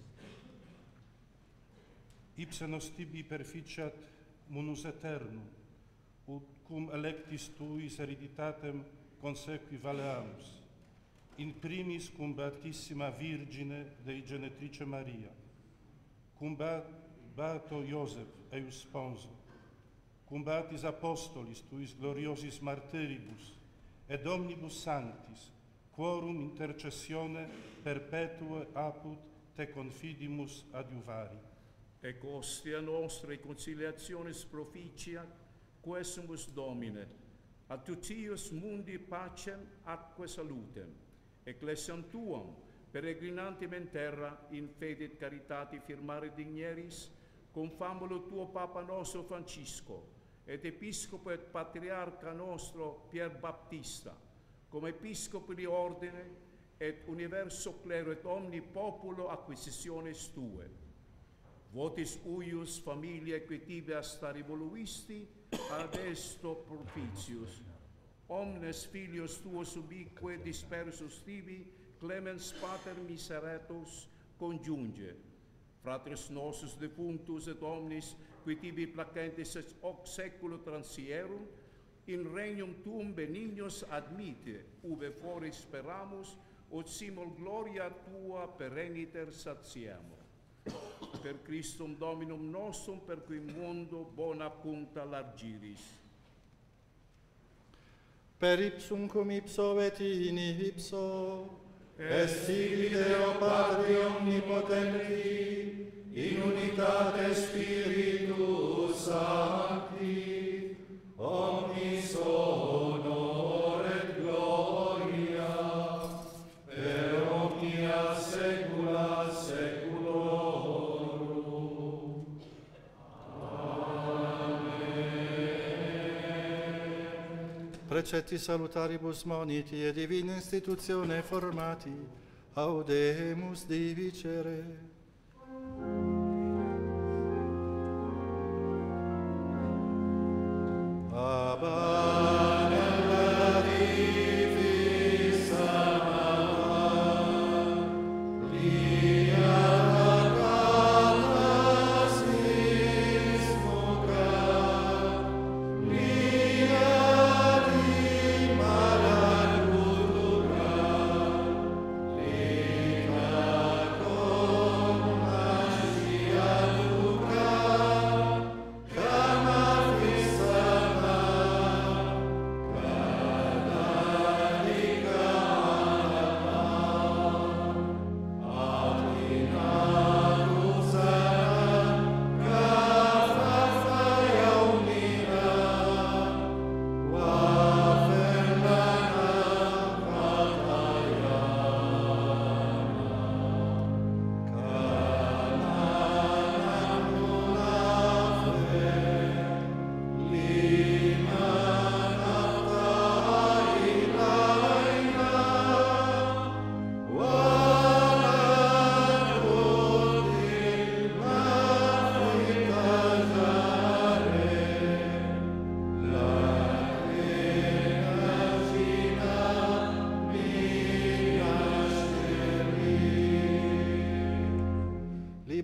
Ipse nos tibi perficiat munus aeternum, ut cum electis Tuis hereditatem consequi valeamus, in primis cum Beatissima Virgine Dei Genetrice Maria, cum Beato Iosef eius sponso, cum Beatis Apostolis Tuis gloriosis martyribus, et omnibus sanctis, quorum intercessione perpetue apud te confidimus adiuvari. Ec ostia nostra conciliationis proficiat, quesumus Domine, a tutius mundi pacem atque salutem, ecclesiam Tuam, peregrinantem in terra, in fede et caritati firmare digneris, cum famulo Tuo Papa nostro Francisco, et Episcopo et Patriarca nostro Pierbattista, cum Episcopo di ordine, et universo clero et omni populo acquisitiones Tue. Votis uius familiae qui tibi astari voluisti, ad esto propitius. Omnes filios Tuos ubique dispersus tibi, clemens Pater miseratus conjunge. Fratres nostros defunctus et omnis qui tibi placentes et hoc seculo transierum, in regnum Tuum benignos admite, uve fore speramus, ut simul gloria Tua pereniter satiamo. Per Christum Dominum nostrum, per cui mundo bona punta largiris. Per ipsum cum ipso et in ipso, est tibi Deo Patri omnipotenti, in unitate Spiritus Sancti, omnis honor et gloria, per omnia saecula saeculorum. Amen. Precetti salutaribus moniti e divina institutione formati, audemus divicere. Abba, nella divisa, lia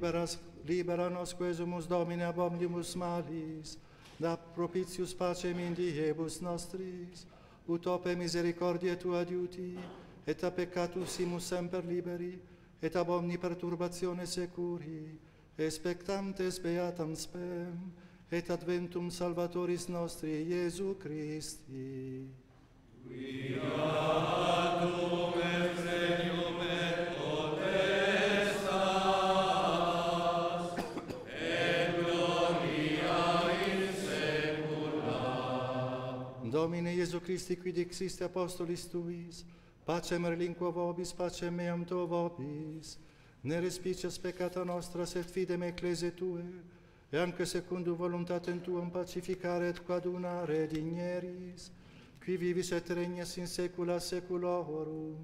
liberas, libera nos quesumus Domine ab omnibus malis, da propitius pacem in diebus nostris, ut ope misericordiae tua adiuti, et a peccatusimus semper liberi, et ab omni perturbatione securi, expectantes beatam spem, et adventum Salvatoris nostri, Iesu Christi. Viatum et regnum et potestas, et gloria in saecula. Domine Iesu Christi, qui dixiste apostolis tuis, pacem relinquo vobis, pacem meam tuo vobis, ne respices peccata nostra, sed fidem ecclesiae tue, e anche secundum voluntatem tuam pacificare et coadunare digneris, qui vivis et regnas in saecula saeculorum.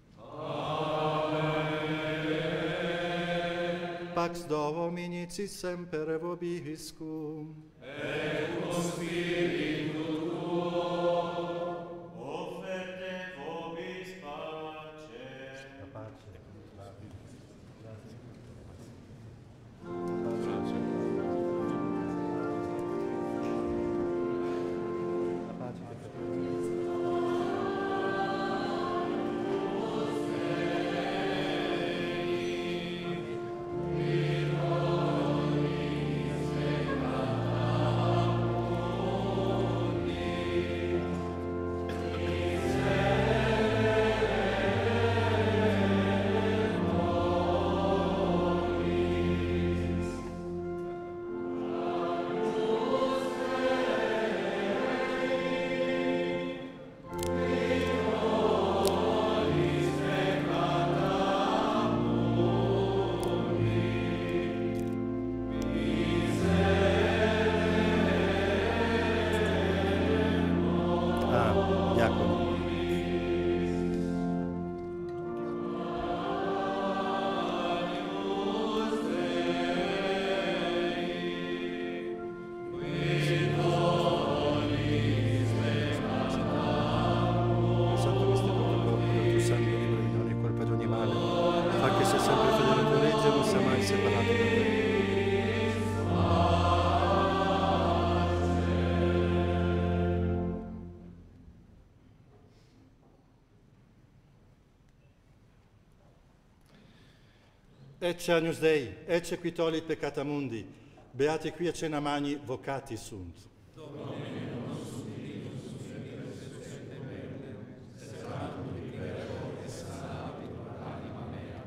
Amen. Pax Domini sit semper vobiscum. Et cum spiritu tuo. Offerte vobis pace. Pace. Ecce agnus Dei, ecce qui tollit peccata mundi, beati qui a cena magni vocati sunt. Domine nostrum Deus, serratum libero et sanabitur anima mea.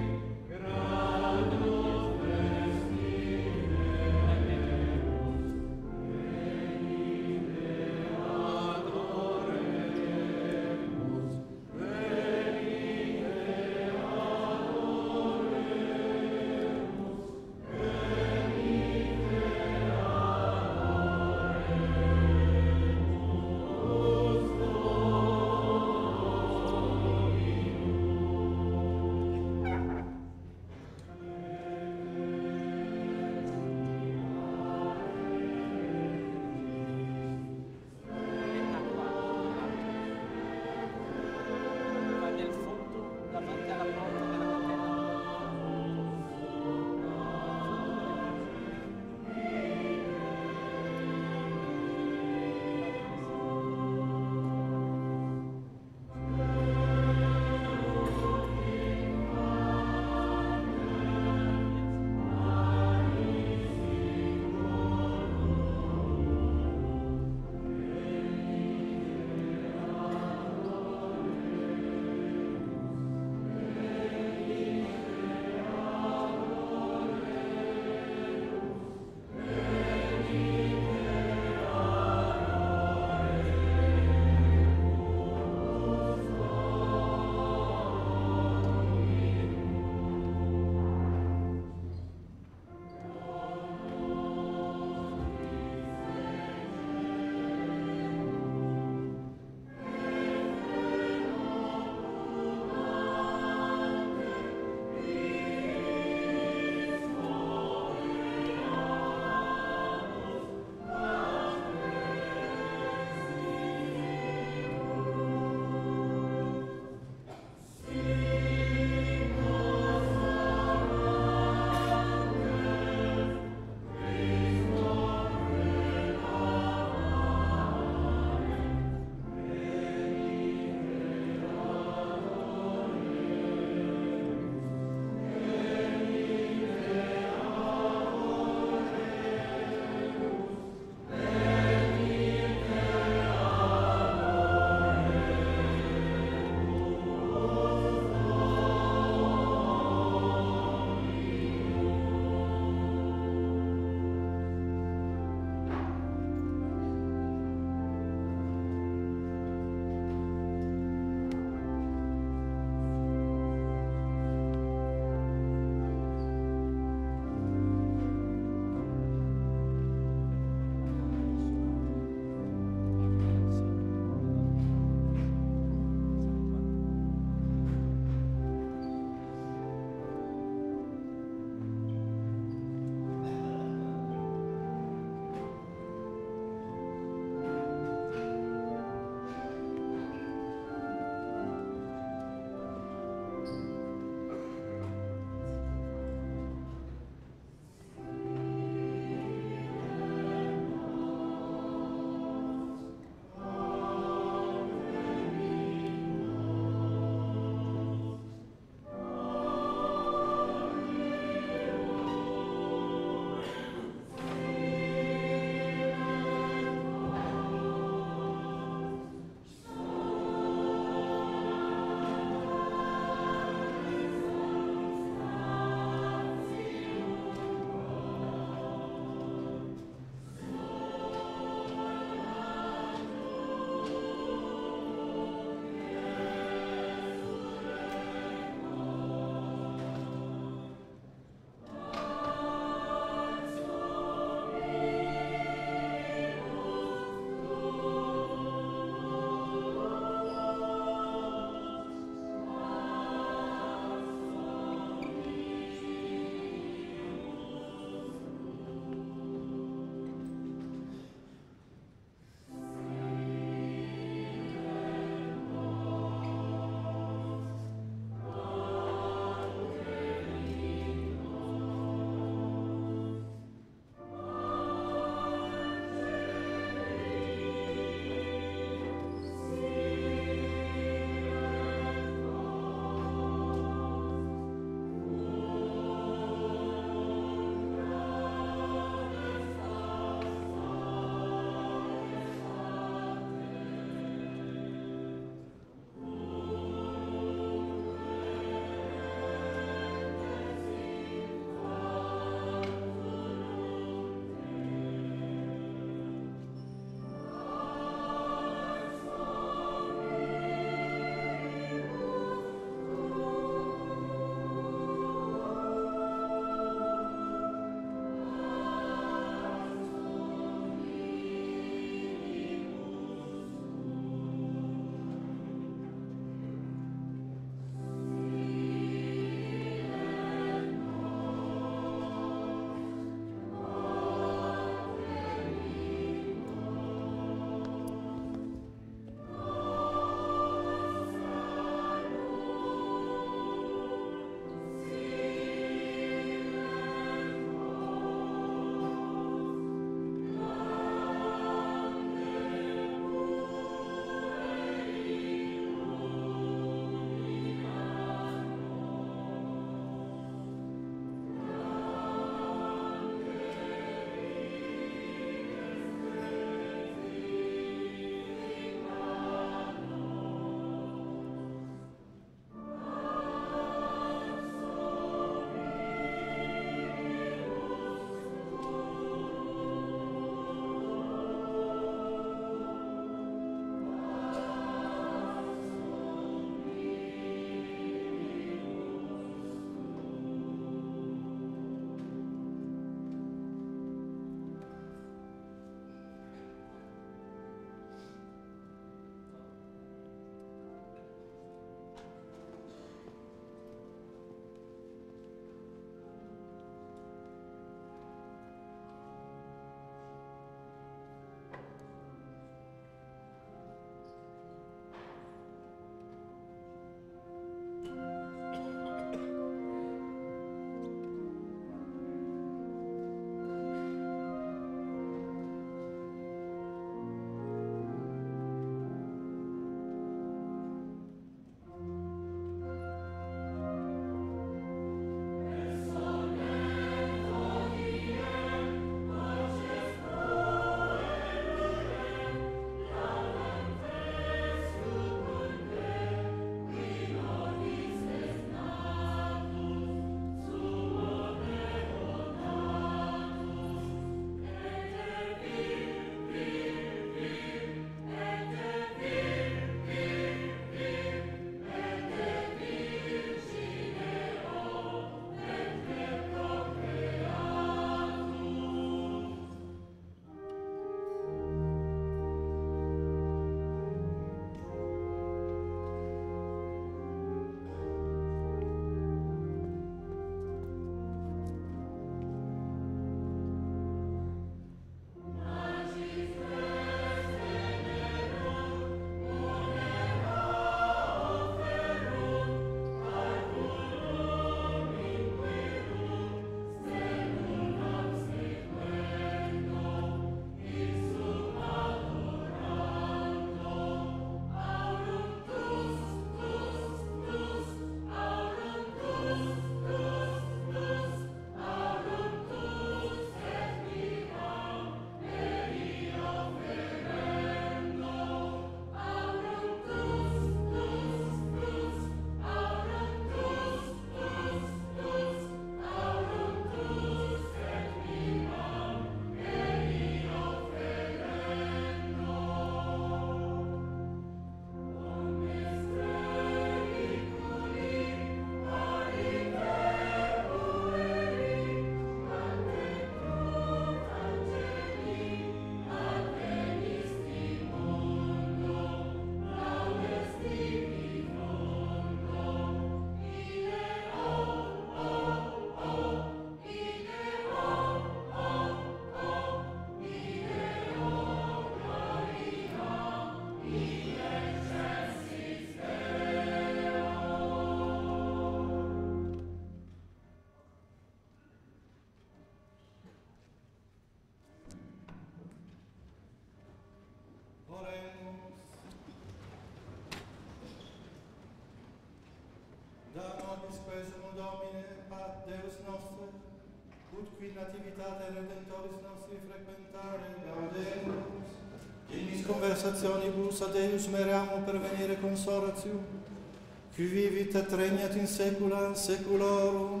Domine, Pat Deus nostre, ut qui nativitate Redentoris nostri frequentare gaudemus, in mis conversationibus ad Deus mereamo pervenire consolatio, qui vivit et regnat in saecula saeculorum.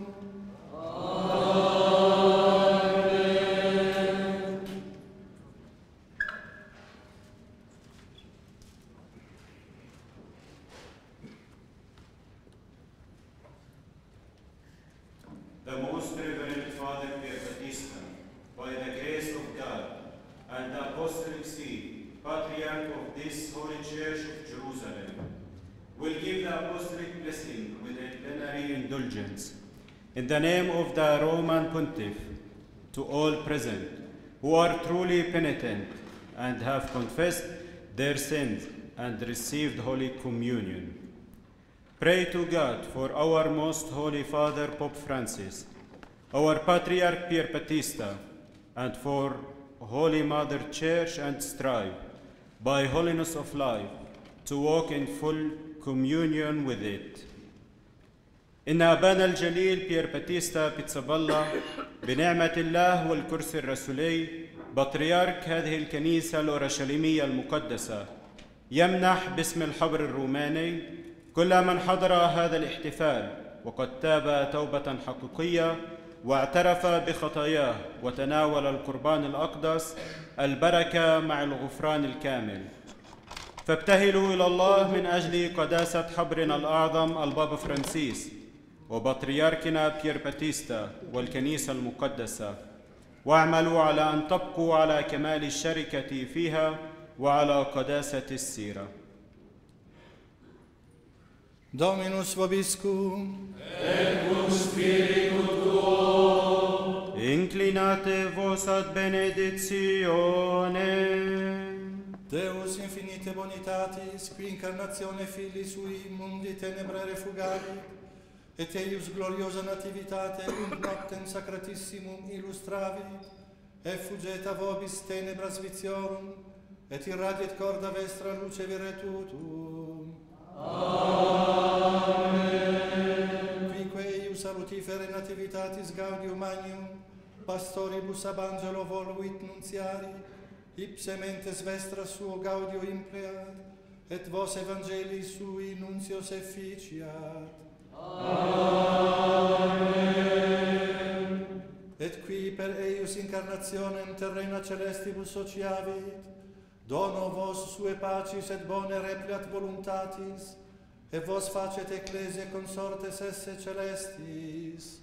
Amen. The Most Reverend Father Pierbattista, by the grace of God and the Apostolic See, Patriarch of this Holy Church of Jerusalem, will give the apostolic blessing with a plenary indulgence. In the name of the Roman Pontiff, to all present who are truly penitent and have confessed their sins and received Holy Communion. Pray to God for our Most Holy Father Pope Francis, our Patriarch Pierbattista, and for Holy Mother Church, and strive, by holiness of life, to walk in full communion with it. إن أبانا الجليل بيرباتيستا بيتزابالا بنعمة الله والكرسي الرسولي بطريرك هذه الكنيسة الأورشليمية المقدسة يمنح باسم الحبر الروماني كل من حضر هذا الاحتفال وقد تاب توبة حقيقية واعترف بخطاياه وتناول القربان الأقدس البركة مع الغفران الكامل. فابتهلوا إلى الله من أجل قداسة حبرنا الأعظم البابا فرانسيس وبطريركنا بيرباتيستا والكنيسة المقدسة، واعملوا على أن تبقوا على كمال الشركة فيها وعلى قداسة السيرة. Dominus vobiscum. Et cum spiritu tuo. Inclinate vos ad benedictione. Deus infinite bonitatis, qui incarnatione Filii sui mundi tenebrae refugavit, et eius gloriosa nativitate und noctem sacratissimum illustravit, effugeta vobis tenebras viciorum, et irradiet corda vestra luce virtutum. Amen. Quique eius salutifere nativitatis gaudium magnum, pastoribus ab angelo voluit nunciari, ipse mentes vestra suo gaudio impleat, et vos evangelii sui nuncios efficiat. Amen. Et qui per eius incarnationem terrena celestibus sociavit, dono vos sue pacis et bone repliat voluntatis, et vos facet ecclesia consortes esse celestis.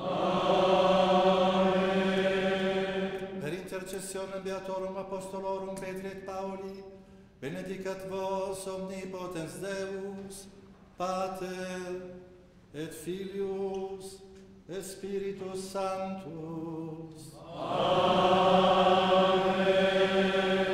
Amen. Per intercessionem beatorum apostolorum Petri et Pauli, benedicat vos omnipotens Deus, Pater, et Filius, et Spiritus Sanctus. Amen.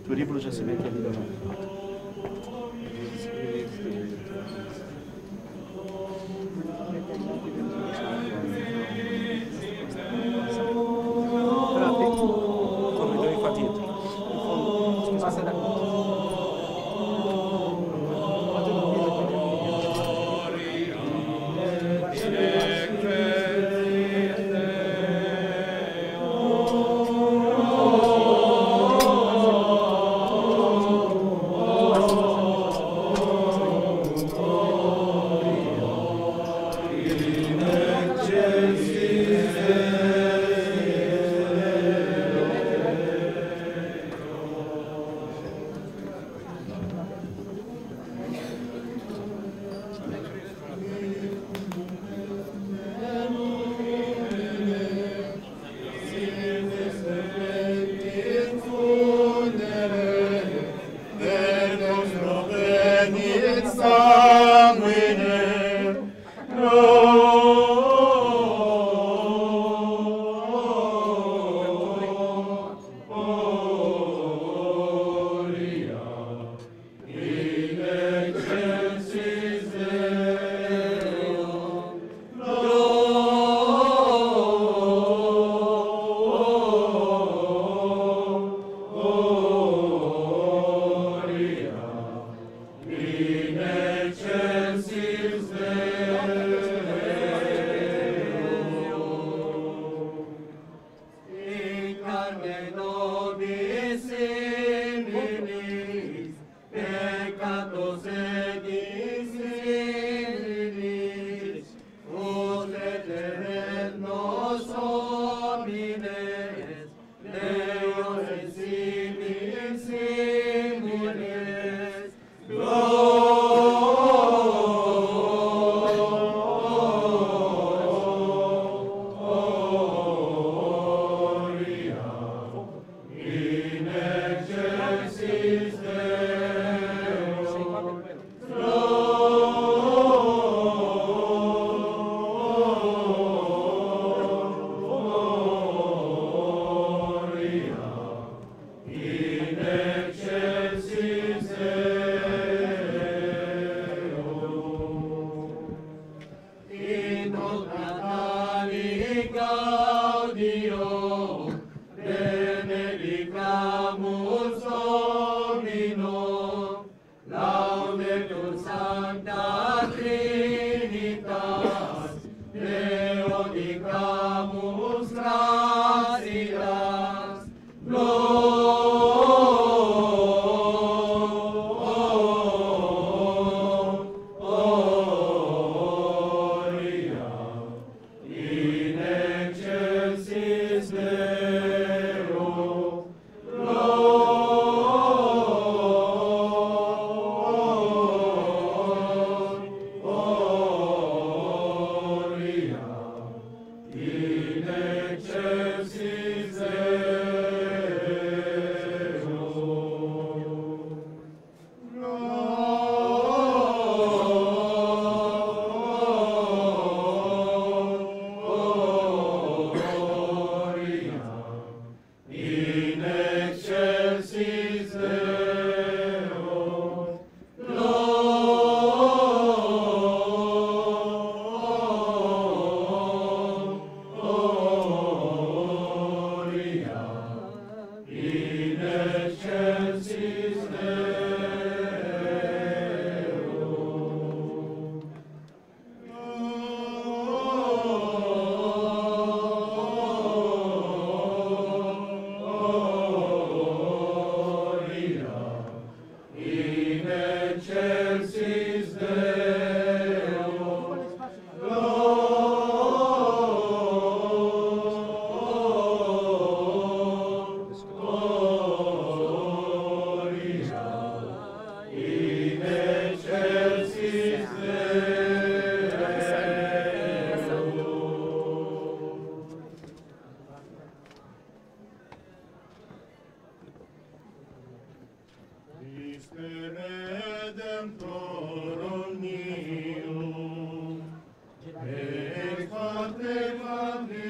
Περίπλου σε συνέχεια δηλαδή. Corridoi fa dietro. In fondo, scusate.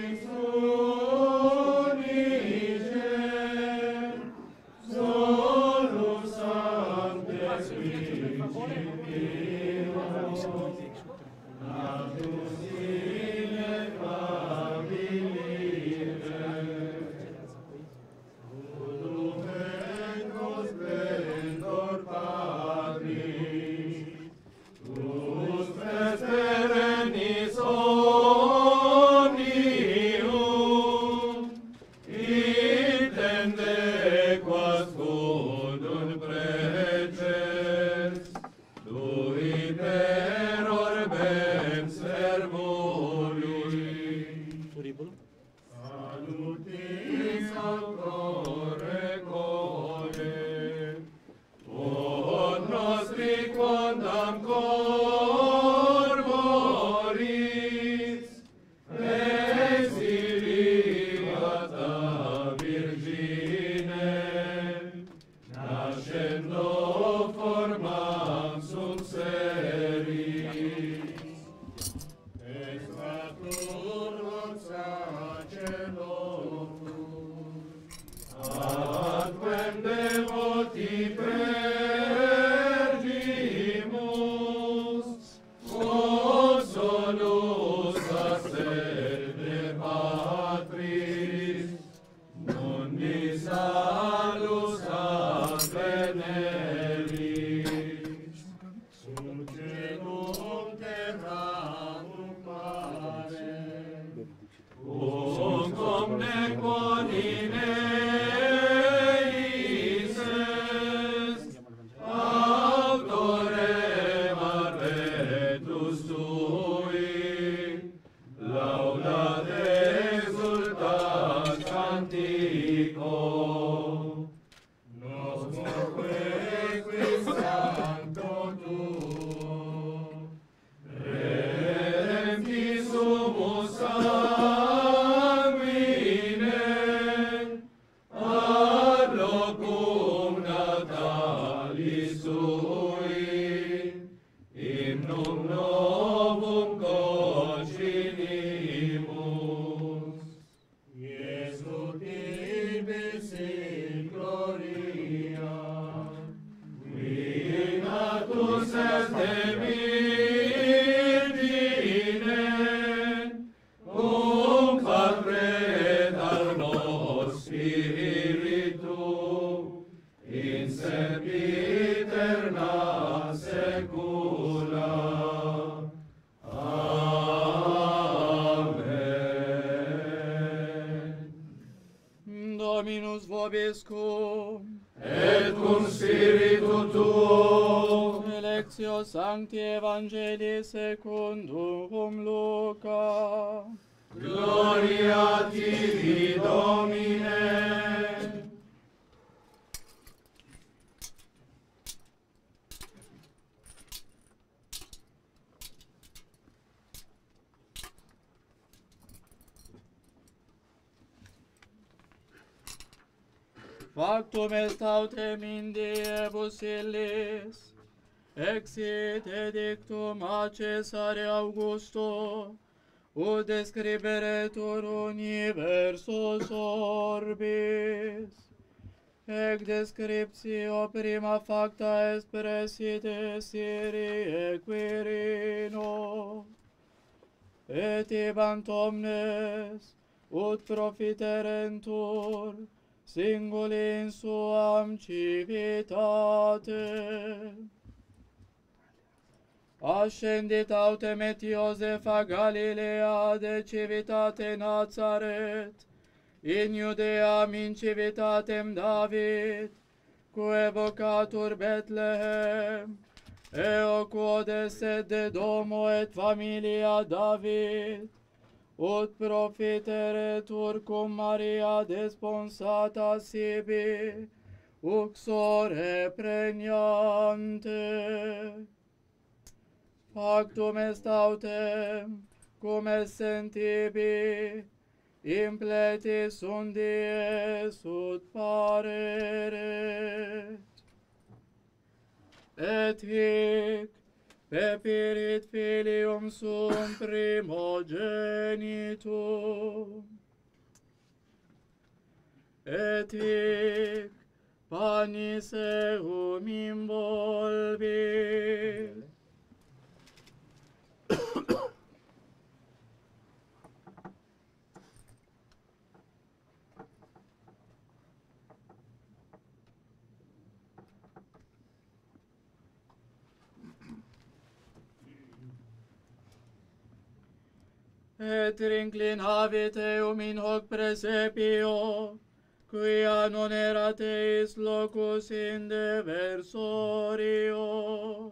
So salus ad veneris, succedum terram mare, cum omne quonineis est, autorem adventus tui, laudate exultat cantico, nos morque qui sancto tuo, redempti sumus sanguine, ad locum natalis tui, hymnum novum concilimus. Iesu tibis in gloria, qui natus est de Virgine, cum Patre al nos Spiritu, in sempiterna secula. Amen. Dominus vobiscum, Et cum spiritu tuo, Lectio Sancti Evangelii secundum Luca. gloria tibi, Domine. Factum est autem in diebus illis, exit edictum a Caesare Augusto, ut describeretur universus orbis. Ec descriptio prima facta est preside Syriae Quirino, et ibant omnes, ut profiterentur, singuli in suam civitate. Ascendit autem et Iosefa Galilea de civitate Nazaret, in Judeam in civitatem David, quae vocatur Bethlehem, eo quod esset de domo et familia David, ut profiteretur cum Maria desponsata sibi, uxore pregnante. Factum est autem, cum essent ibi, impletis undies ut pareret. Et hic pepirit filium sum primogenitum. Et hic panis eum involvit. Et inclinavit eum in hoc presepio, quia non erat eis locus in deversorio.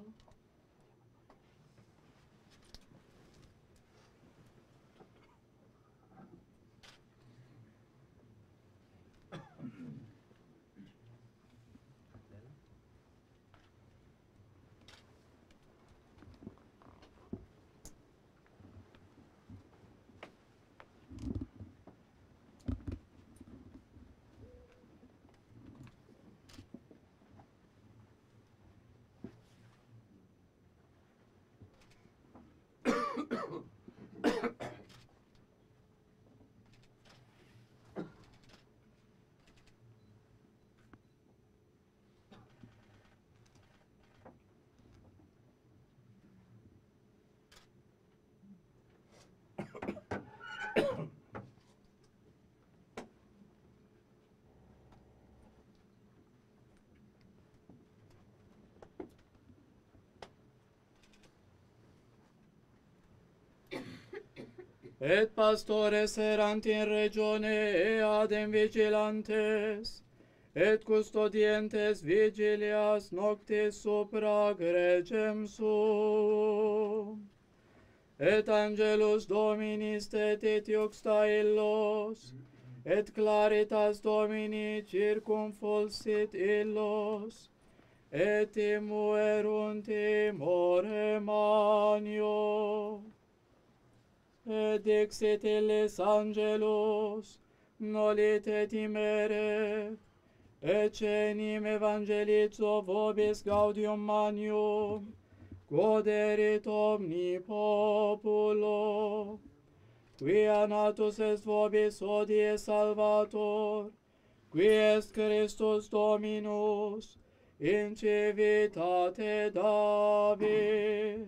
et pastores erant in regione eadem vigilantes, et custodientes vigilias noctis supra gregem suum. Et angelus Domini stetit iuxta illos, et claritas Domini circumfulsit illos, et immuerunt timore magno. Et dixit illis angelus, nolite timere, ecce enim evangelizo vobis gaudium magnum, goderit omni populo, quia natus est vobis hodie Salvator, qui est Christus Dominus, in civitate David.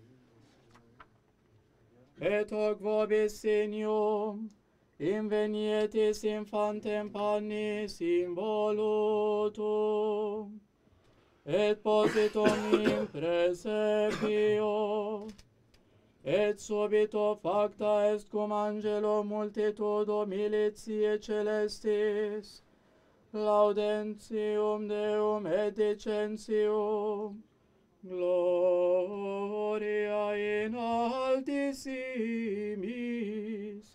Et hoc vobis signum, invenietis infantem pannis involutum, et positum in praesepio, et subito facta est cum angelo multitudo militiae celestis, laudentium Deum et dicentium, gloria in altissimis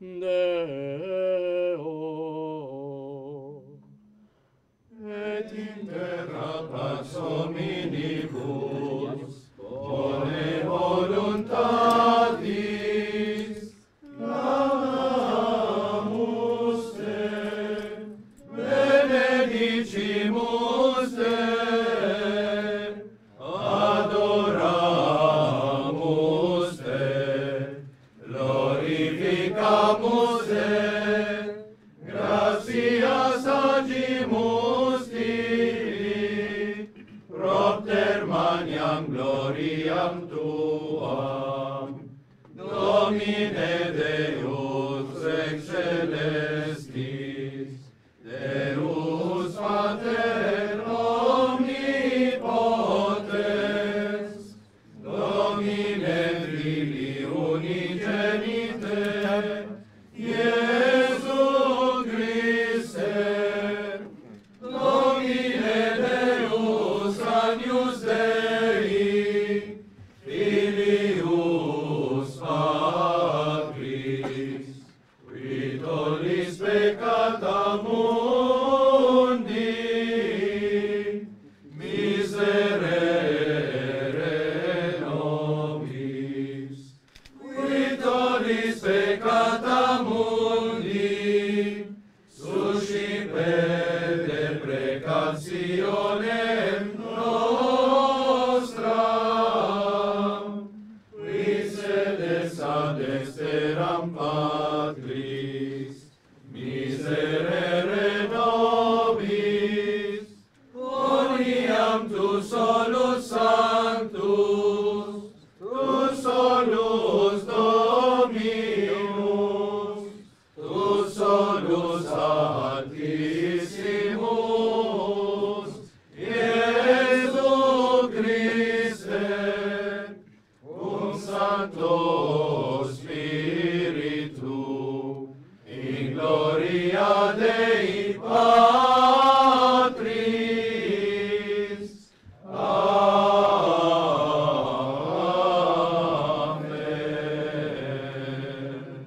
Deo. Et in terra pax hominibus, bone voluntatis, laudamus te, benedicimus te, adoramus te, glorificamus te, gratias agimus tibi, propter maniam gloriam tuam, Domine Deus ex celestis, Deus Pater omnipotens, Domine Filii unigenite, Iesu Christe, Domine Deus agnus Dei, Filius Patris, qui tollis peccata mundi, miserere nobis, qui tollis peccata mundi, suscipet deprecationem nostram, qui sedes ad exteram Patris, miserere nobis, uniam tu solus sanctus, tu solus Dominus, tu solus altissimus, Iesu Christe, cum Sancto Spiritu, in gloria Dei Patris. Amen.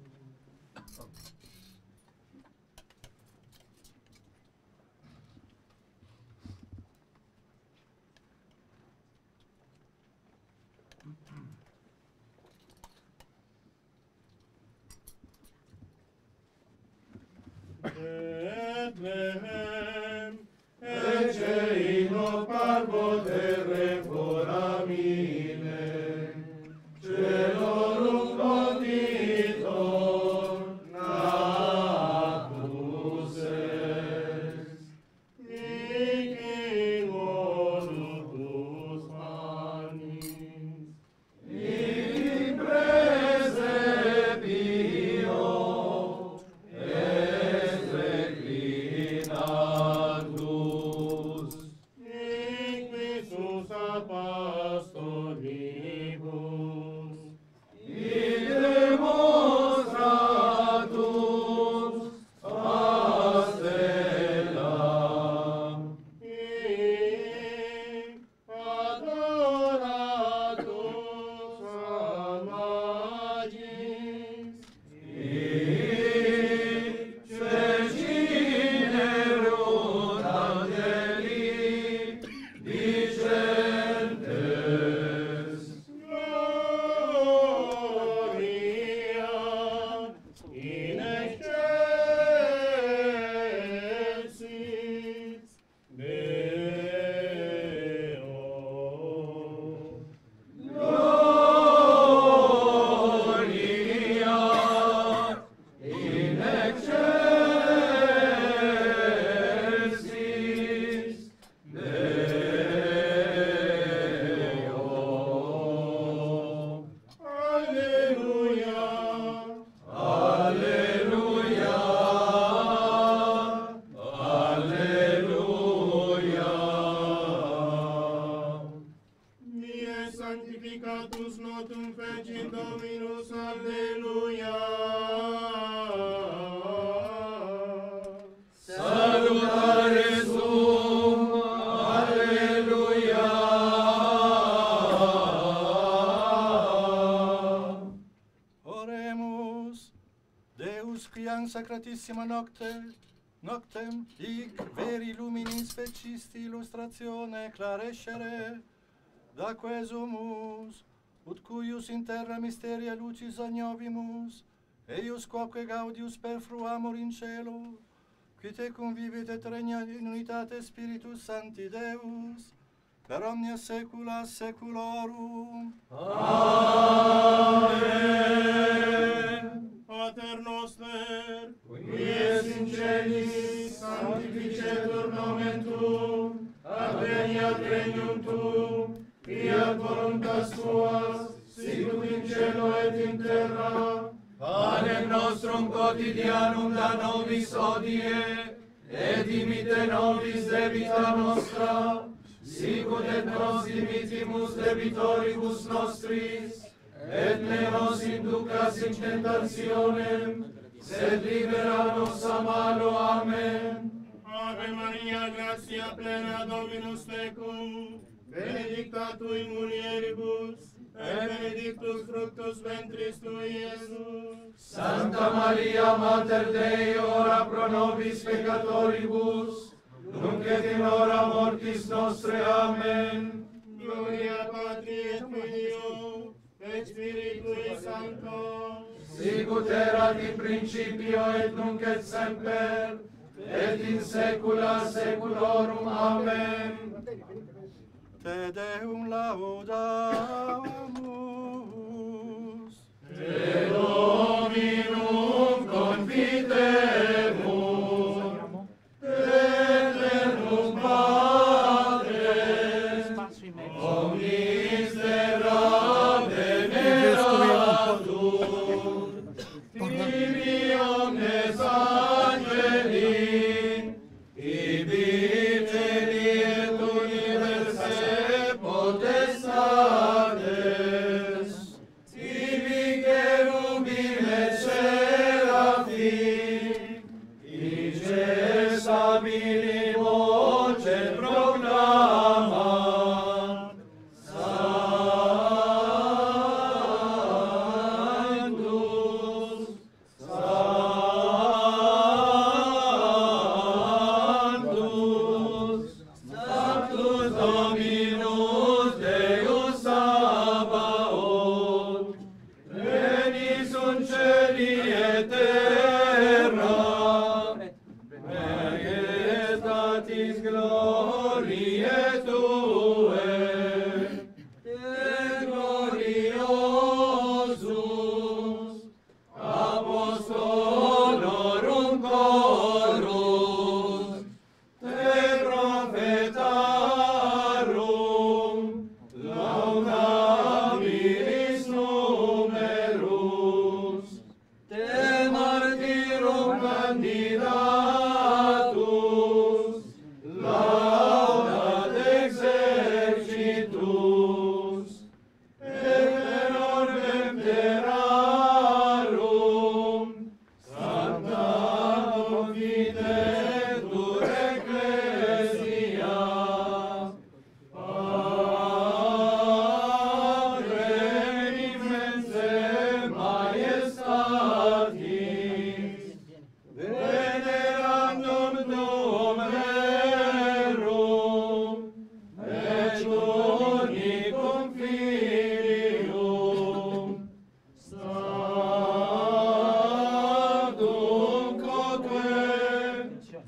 Bethlehem, ecce in hoc parvo terre foramine, celorum conditor natus est, hic in volutus manis, in presepio est reclinat. sacratissima nocte, noctem hic veri luminis fecisti illustratione clarescere, da quesumus, ut cuius in terra mysteria lucis agnovimus, eius quoque gaudius perfruamur in cielo, qui te convivit et regnat in unitate Spiritus Sancti Deus, per omnia saecula saeculorum. Amen. Pater noster, qui es in celis, sanctificetur nomen tuum, adveniat regnum tuum, fiat voluntas tuas, sicut in cielo et in terra. Panem nostrum quotidianum da nobis hodie, et dimite nobis debita nostra, sicut et nos dimitimus debitoribus nostris, et ne nos inducas in tentationem, sed libera nos a malo. Amen. Ave Maria, gratia plena, Dominus tecum, benedicta tu in mulieribus, et benedictus fructus ventris tui, Iesus. Santa Maria, Mater Dei, ora pro nobis peccatoribus, nunc et in hora mortis nostre. Amen. Gloria Patri et Filio, et Spiritui Sancto, sicut erat in principio et nunc et semper, et in saecula saeculorum. Amen. Te Deum laudamus. Te Dominum confitemus. Te Eternum Patres, omnis terra veneratur, tibi omnes angeli, ibi celi et universe potestates, tibi cherubim et seraphim, incessabili voce proclamat, Sanctus, Sanctus, Sanctus Dominus Deus Sabaoth, pleni sunt celi et terra, majestatis gloriae Tue, et gloriosus apostolorum chorus, te prophetarum laudabilis numerus, te martyrum candidatus, laudat exercitus, et per orbem terrarum, sancta confitetur ecclesia, Patrem immensem majestatis, venerandum tuum verum, et unicum Filium, Sanctum quoque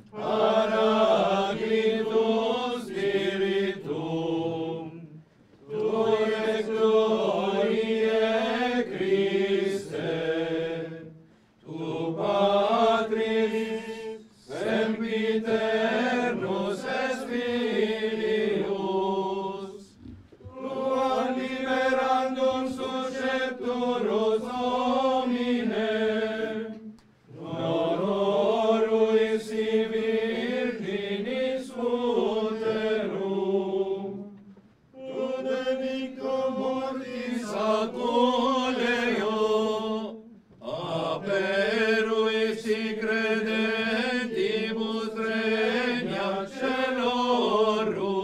Paraclitus Spiritum, Tui ex gloriae Christe, Tu Patris, sempiternus es Filius, Tuam liberandum suscepturus Domine, non oruis si virginis uterum, Tu delictum mortis aculeo, aperuis si credentibus regna celorum,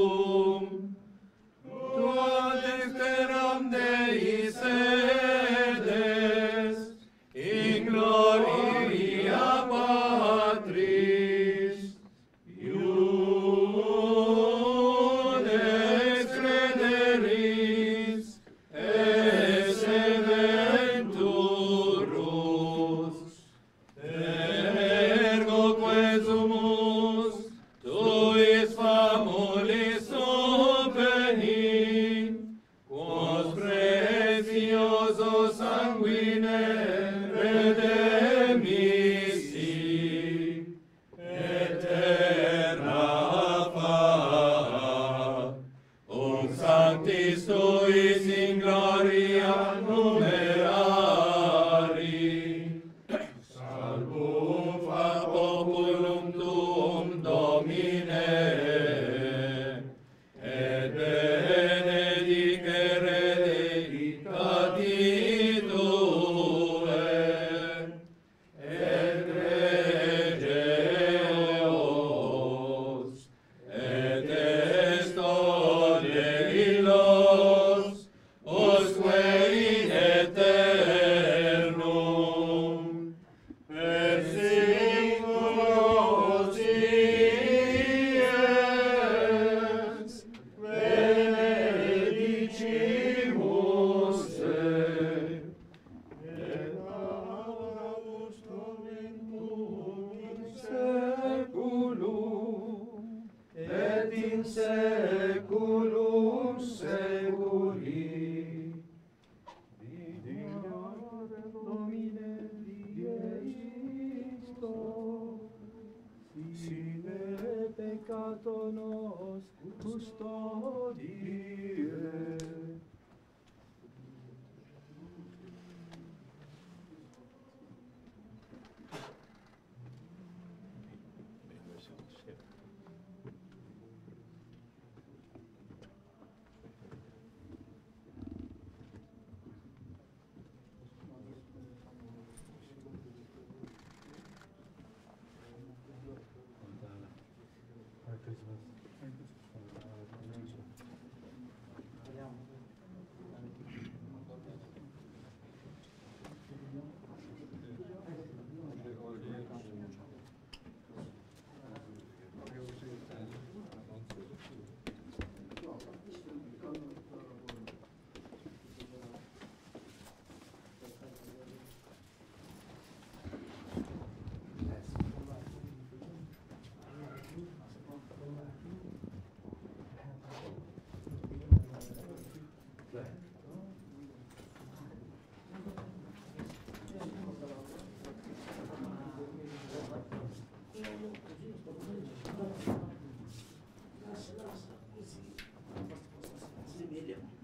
Domine, et benedicere dedicati Tue, et regeos, et estone illos, osque in eternum, per singulos ies, benedicimus te, et audus conventum in seculum, et in seculum seculi. Vidiore Domine Deisto, sine peccato nos custodire. Lascia, lascia, così. Si vede.